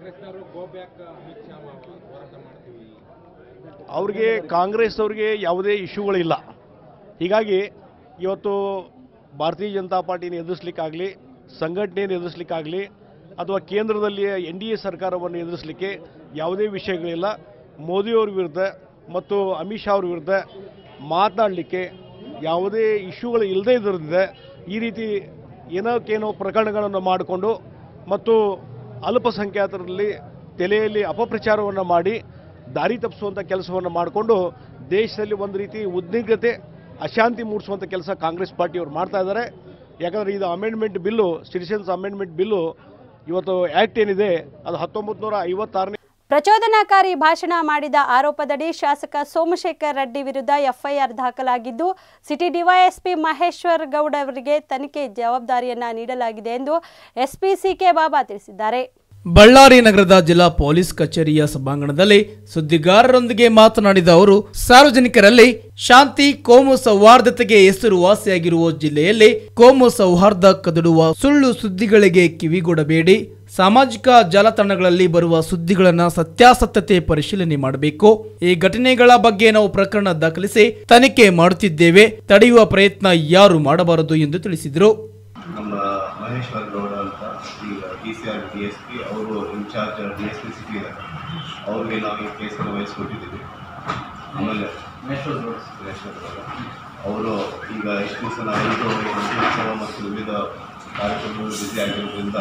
S12: ಅವ್ರಿಗೆ ಕಾಂಗ್ರೆಸ್ ಅವರಿಗೆ ಯಾವುದೇ ಇಶ್ಯೂಗಳಿಲ್ಲ. ಹೀಗಾಗಿ ಇವತ್ತು ಭಾರತೀಯ ಜನತಾ ಪಾರ್ಟಿನ ಎದುರಿಸಲಿಕ್ಕಾಗಲಿ, ಸಂಘಟನೆಯನ್ನು ಎದುರಿಸಲಿಕ್ಕಾಗಲಿ ಅಥವಾ ಕೇಂದ್ರದಲ್ಲಿ ಎನ್ ಡಿ ಎ ಸರ್ಕಾರವನ್ನು ಎದುರಿಸಲಿಕ್ಕೆ ಯಾವುದೇ ವಿಷಯಗಳಿಲ್ಲ. ಮೋದಿಯವ್ರ ವಿರುದ್ಧ ಮತ್ತು ಅಮಿತ್ ಶಾ ಅವ್ರ ವಿರುದ್ಧ ಮಾತನಾಡಲಿಕ್ಕೆ ಯಾವುದೇ ಇಶ್ಯೂಗಳು ಇಲ್ಲದೇ ಇರೋದ್ರಿಂದ ಈ ರೀತಿ ಏನೋಕ್ಕೇನೋ ಪ್ರಕರಣಗಳನ್ನು ಮಾಡಿಕೊಂಡು ಮತ್ತು ಅಲ್ಪಸಂಖ್ಯಾತರಲ್ಲಿ ತಲೆಯಲ್ಲಿ ಅಪಪ್ರಚಾರವನ್ನು ಮಾಡಿ ದಾರಿ ತಪ್ಪಿಸುವಂಥ ಕೆಲಸವನ್ನು ಮಾಡಿಕೊಂಡು ದೇಶದಲ್ಲಿ ಒಂದು ರೀತಿ ಉದ್ವಿಗ್ನತೆ, ಅಶಾಂತಿ ಮೂಡಿಸುವಂಥ ಕೆಲಸ ಕಾಂಗ್ರೆಸ್ ಪಾರ್ಟಿಯವರು ಮಾಡ್ತಾ ಇದ್ದಾರೆ. ಯಾಕಂದರೆ ಇದು amendment bill, citizens amendment bill, ಇವತ್ತು ಆ್ಯಕ್ಟ್ ಏನಿದೆ ಅದು ಹತ್ತೊಂಬತ್ತು ನೂರ ಐವತ್ತಾರನೇ
S1: ಪ್ರಚೋದನಾಕಾರಿ ಭಾಷಣ ಮಾಡಿದ ಆರೋಪದಡಿ ಶಾಸಕ ಸೋಮಶೇಖರ್ ರೆಡ್ಡಿ ವಿರುದ್ಧ ಎಫ್ಐಆರ್ ದಾಖಲಾಗಿದ್ದು ಸಿಟಿ ಡಿವೈಎಸ್ಪಿ ಮಹೇಶ್ವರ್ ಗೌಡ್ ಅವರಿಗೆ ತನಿಖೆ ಜವಾಬ್ದಾರಿಯನ್ನ ನೀಡಲಾಗಿದೆ ಎಂದು ಎಸ್ಪಿ ಸಿಕೆ ಬಾಬಾ ತಿಳಿಸಿದ್ದಾರೆ.
S2: ಬಳ್ಳಾರಿ ನಗರದ ಜಿಲ್ಲಾ ಪೊಲೀಸ್ ಕಚೇರಿಯ ಸಭಾಂಗಣದಲ್ಲಿ ಸುದ್ದಿಗಾರರೊಂದಿಗೆ ಮಾತನಾಡಿದ ಅವರು, ಸಾರ್ವಜನಿಕರಲ್ಲಿ ಶಾಂತಿ, ಕೋಮು ಸೌಹಾರ್ದತೆಗೆ ಹೆಸರುವಾಸಿಯಾಗಿರುವ ಜಿಲ್ಲೆಯಲ್ಲಿ ಕೋಮು ಸೌಹಾರ್ದ ಕದಡುವ ಸುಳ್ಳು ಸುದ್ದಿಗಳಿಗೆ ಕಿವಿಗೊಡಬೇಡಿ. ಸಾಮಾಜಿಕ ಜಾಲತಾಣಗಳಲ್ಲಿ ಬರುವ ಸುದ್ದಿಗಳನ್ನು ಸತ್ಯಾಸತ್ಯತೆ ಪರಿಶೀಲನೆ ಮಾಡಬೇಕು. ಈ ಘಟನೆಗಳ ಬಗ್ಗೆ ನಾವು ಪ್ರಕರಣ ದಾಖಲಿಸಿ ತನಿಖೆ ಮಾಡುತ್ತಿದ್ದೇವೆ. ತಡೆಯುವ ಪ್ರಯತ್ನ ಯಾರು ಮಾಡಬಾರದು ಎಂದು ತಿಳಿಸಿದರು.
S13: ನಮ್ಮ ಮಹೇಶ್ವರ್ ಗೌಡ ಅಂತ ಈಗ D C R D S P ಅವರು in charge D S P city ಇದ್ದಾರೆ. ಅವ್ರಿಗೆ ನಾವು ಈ ಕೇಸನ್ನು ವಹಿಸ್ಕೊಟ್ಟಿದ್ದೀವಿ. ಆಮೇಲೆ ಮಹೇಶ್ವರ್ ಗೌಡ ಮಹೇಶ್ವರ್ ಗೌಡ ಅವರು ಈಗ ಎಷ್ಟು ದಿವಸ ನಾವೆಲ್ಲರೂ ಉತ್ಸವ ಮತ್ತು ವಿವಿಧ ಕಾರ್ಯಕ್ರಮಗಳು ಬ್ಯುಸಿ ಆಗಿರೋದ್ರಿಂದ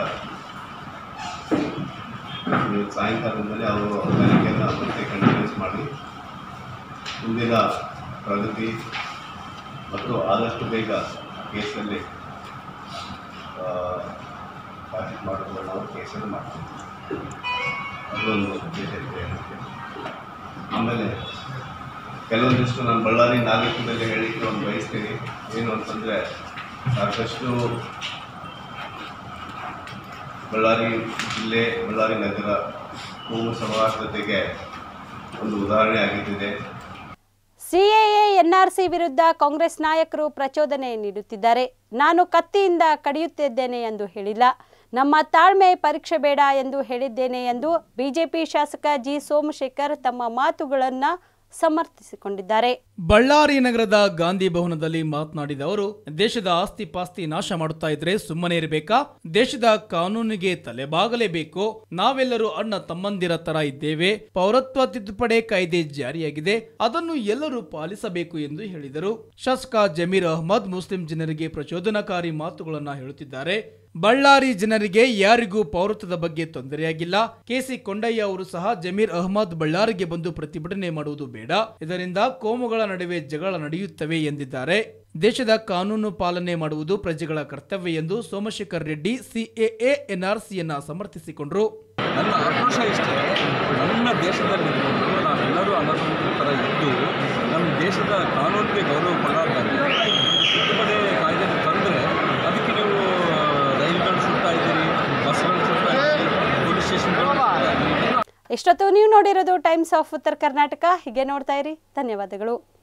S13: ಸಾಯಂಕಾಲದಿಂದಲೇ ಅವರು ತನಿಖೆಯನ್ನು ಮತ್ತೆ ಕಂಟಿನ್ಯೂಸ್ ಮಾಡಿ ಮುಂದಿನ ಪ್ರಗತಿ ಮತ್ತು ಆದಷ್ಟು ಬೇಗ ಕೇಸಲ್ಲಿ ಪ್ರಾಜೆಕ್ಟ್ ಮಾಡೋದು ನಾವು ಕೇಸಲ್ಲಿ ಮಾಡ್ತೀವಿ. ಅದೊಂದು ಉದ್ದೇಶ ಇದೆ. ಆಮೇಲೆ ಕೆಲವೊಂದಿಷ್ಟು ನಾನು ಬಳ್ಳಾರಿ ನಾಗರಿಕದಲ್ಲಿ ಹೇಳಿಕ್ಕೆ ಒಂದು ಬಯಸ್ತೀನಿ. ಏನು ಅಂತಂದರೆ, ಸಾಕಷ್ಟು ಬಳ್ಳಾರಿ ಜಿಲ್ಲೆ, ಬಳ್ಳಾರಿ ನಗರ ಕೋಮು ಸೌಹಾರ್ದತೆಗೆ ಒಂದು ಉದಾಹರಣೆ ಆಗಿದ್ದಿದೆ.
S1: ಸಿಎಎ ಎನ್ಆರ್ಸಿ ವಿರುದ್ಧ ಕಾಂಗ್ರೆಸ್ ನಾಯಕರು ಪ್ರಚೋದನೆ ನೀಡುತ್ತಿದ್ದಾರೆ. ನಾನು ಕತ್ತಿಯಿಂದ ಕಡಿಯುತ್ತಿದ್ದೇನೆ ಎಂದು ಹೇಳಿಲ್ಲ, ನಮ್ಮ ತಾಳ್ಮೆ ಪರೀಕ್ಷೆ ಬೇಡ ಎಂದು ಹೇಳಿದ್ದೇನೆ ಎಂದು ಬಿಜೆಪಿ ಶಾಸಕ ಜಿ ಸೋಮಶೇಖರ್ ತಮ್ಮ ಮಾತುಗಳನ್ನು ಸಮರ್ಥಿಸಿಕೊಂಡಿದ್ದಾರೆ.
S2: ಬಳ್ಳಾರಿ ನಗರದ ಗಾಂಧಿ ಭವನದಲ್ಲಿ ಮಾತನಾಡಿದ ಅವರು, ದೇಶದ ಆಸ್ತಿ ಪಾಸ್ತಿ ನಾಶ ಮಾಡುತ್ತಾ ಇದ್ರೆ ಸುಮ್ಮನೆ ಇರಬೇಕಾ? ದೇಶದ ಕಾನೂನಿಗೆ ತಲೆಬಾಗಲೇಬೇಕು. ನಾವೆಲ್ಲರೂ ಅಣ್ಣ ತಮ್ಮಂದಿರ ತರ ಇದ್ದೇವೆ. ಪೌರತ್ವ ತಿದ್ದುಪಡಿ ಕಾಯ್ದೆ ಜಾರಿಯಾಗಿದೆ, ಅದನ್ನು ಎಲ್ಲರೂ ಪಾಲಿಸಬೇಕು ಎಂದು ಹೇಳಿದರು. ಶಾಸಕ ಜಮೀರ್ ಅಹ್ಮದ್ ಮುಸ್ಲಿಂ ಜನರಿಗೆ ಪ್ರಚೋದನಕಾರಿ ಮಾತುಗಳನ್ನು ಹೇಳುತ್ತಿದ್ದಾರೆ. ಬಳ್ಳಾರಿ ಜನರಿಗೆ ಯಾರಿಗೂ ಪೌರತ್ವದ ಬಗ್ಗೆ ತೊಂದರೆಯಾಗಿಲ್ಲ. ಕೆಸಿ ಕೊಂಡಯ್ಯ ಅವರು ಸಹ ಜಮೀರ್ ಅಹ್ಮದ್ ಬಳ್ಳಾರಿಗೆ ಬಂದು ಪ್ರತಿಭಟನೆ ಮಾಡುವುದು ಬೇಡ, ಇದರಿಂದ ಕೋಮುಗಳ ನಡುವೆ ಜಗಳ ನಡೆಯುತ್ತವೆ ಎಂದಿದ್ದಾರೆ. ದೇಶದ ಕಾನೂನು ಪಾಲನೆ ಮಾಡುವುದು ಪ್ರಜೆಗಳ ಕರ್ತವ್ಯ ಎಂದು ಸೋಮಶೇಖರ್ ರೆಡ್ಡಿ ಸಿಎಎ ಎನ್ಆರ್ಸಿಯನ್ನ ಸಮರ್ಥಿಸಿಕೊಂಡರು.
S14: ನನ್ನ ಆಕ್ರೋಶ ಇಷ್ಟೇ, ನನ್ನ ದೇಶದಲ್ಲಿ ನಾವೆಲ್ಲರೂ ಅನ್ನೋದ್ರ ಥರ ಇದ್ದು ನಮ್ಮ ದೇಶದ ಕಾನೂನಿಗೆ ಗೌರವ ಕೊಡಲಾರ್ದಂಗೆ ತಿದ್ದುಪಡಿ ಕಾಯ್ದೆ ತಂದರೆ ಅದಕ್ಕೆ ನೀವು ರೈಲ್ಗಳು ಸುಡ್ತಾ ಇದ್ದೀರಿ, ಬಸ್ಗಳು ಸುಡ್ತಾ ಇದ್ದೀರಿ, ಪೊಲೀಸ್ ಸ್ಟೇಷನ್ಗಳು.
S1: ಇಷ್ಟೊತ್ತು ನೀವು ನೋಡಿರೋದು ಟೈಮ್ಸ್ ಆಫ್ ಉತ್ತರ ಕರ್ನಾಟಕ. ಹೀಗೆ ನೋಡ್ತಾ ಇರಿ. ಧನ್ಯವಾದಗಳು.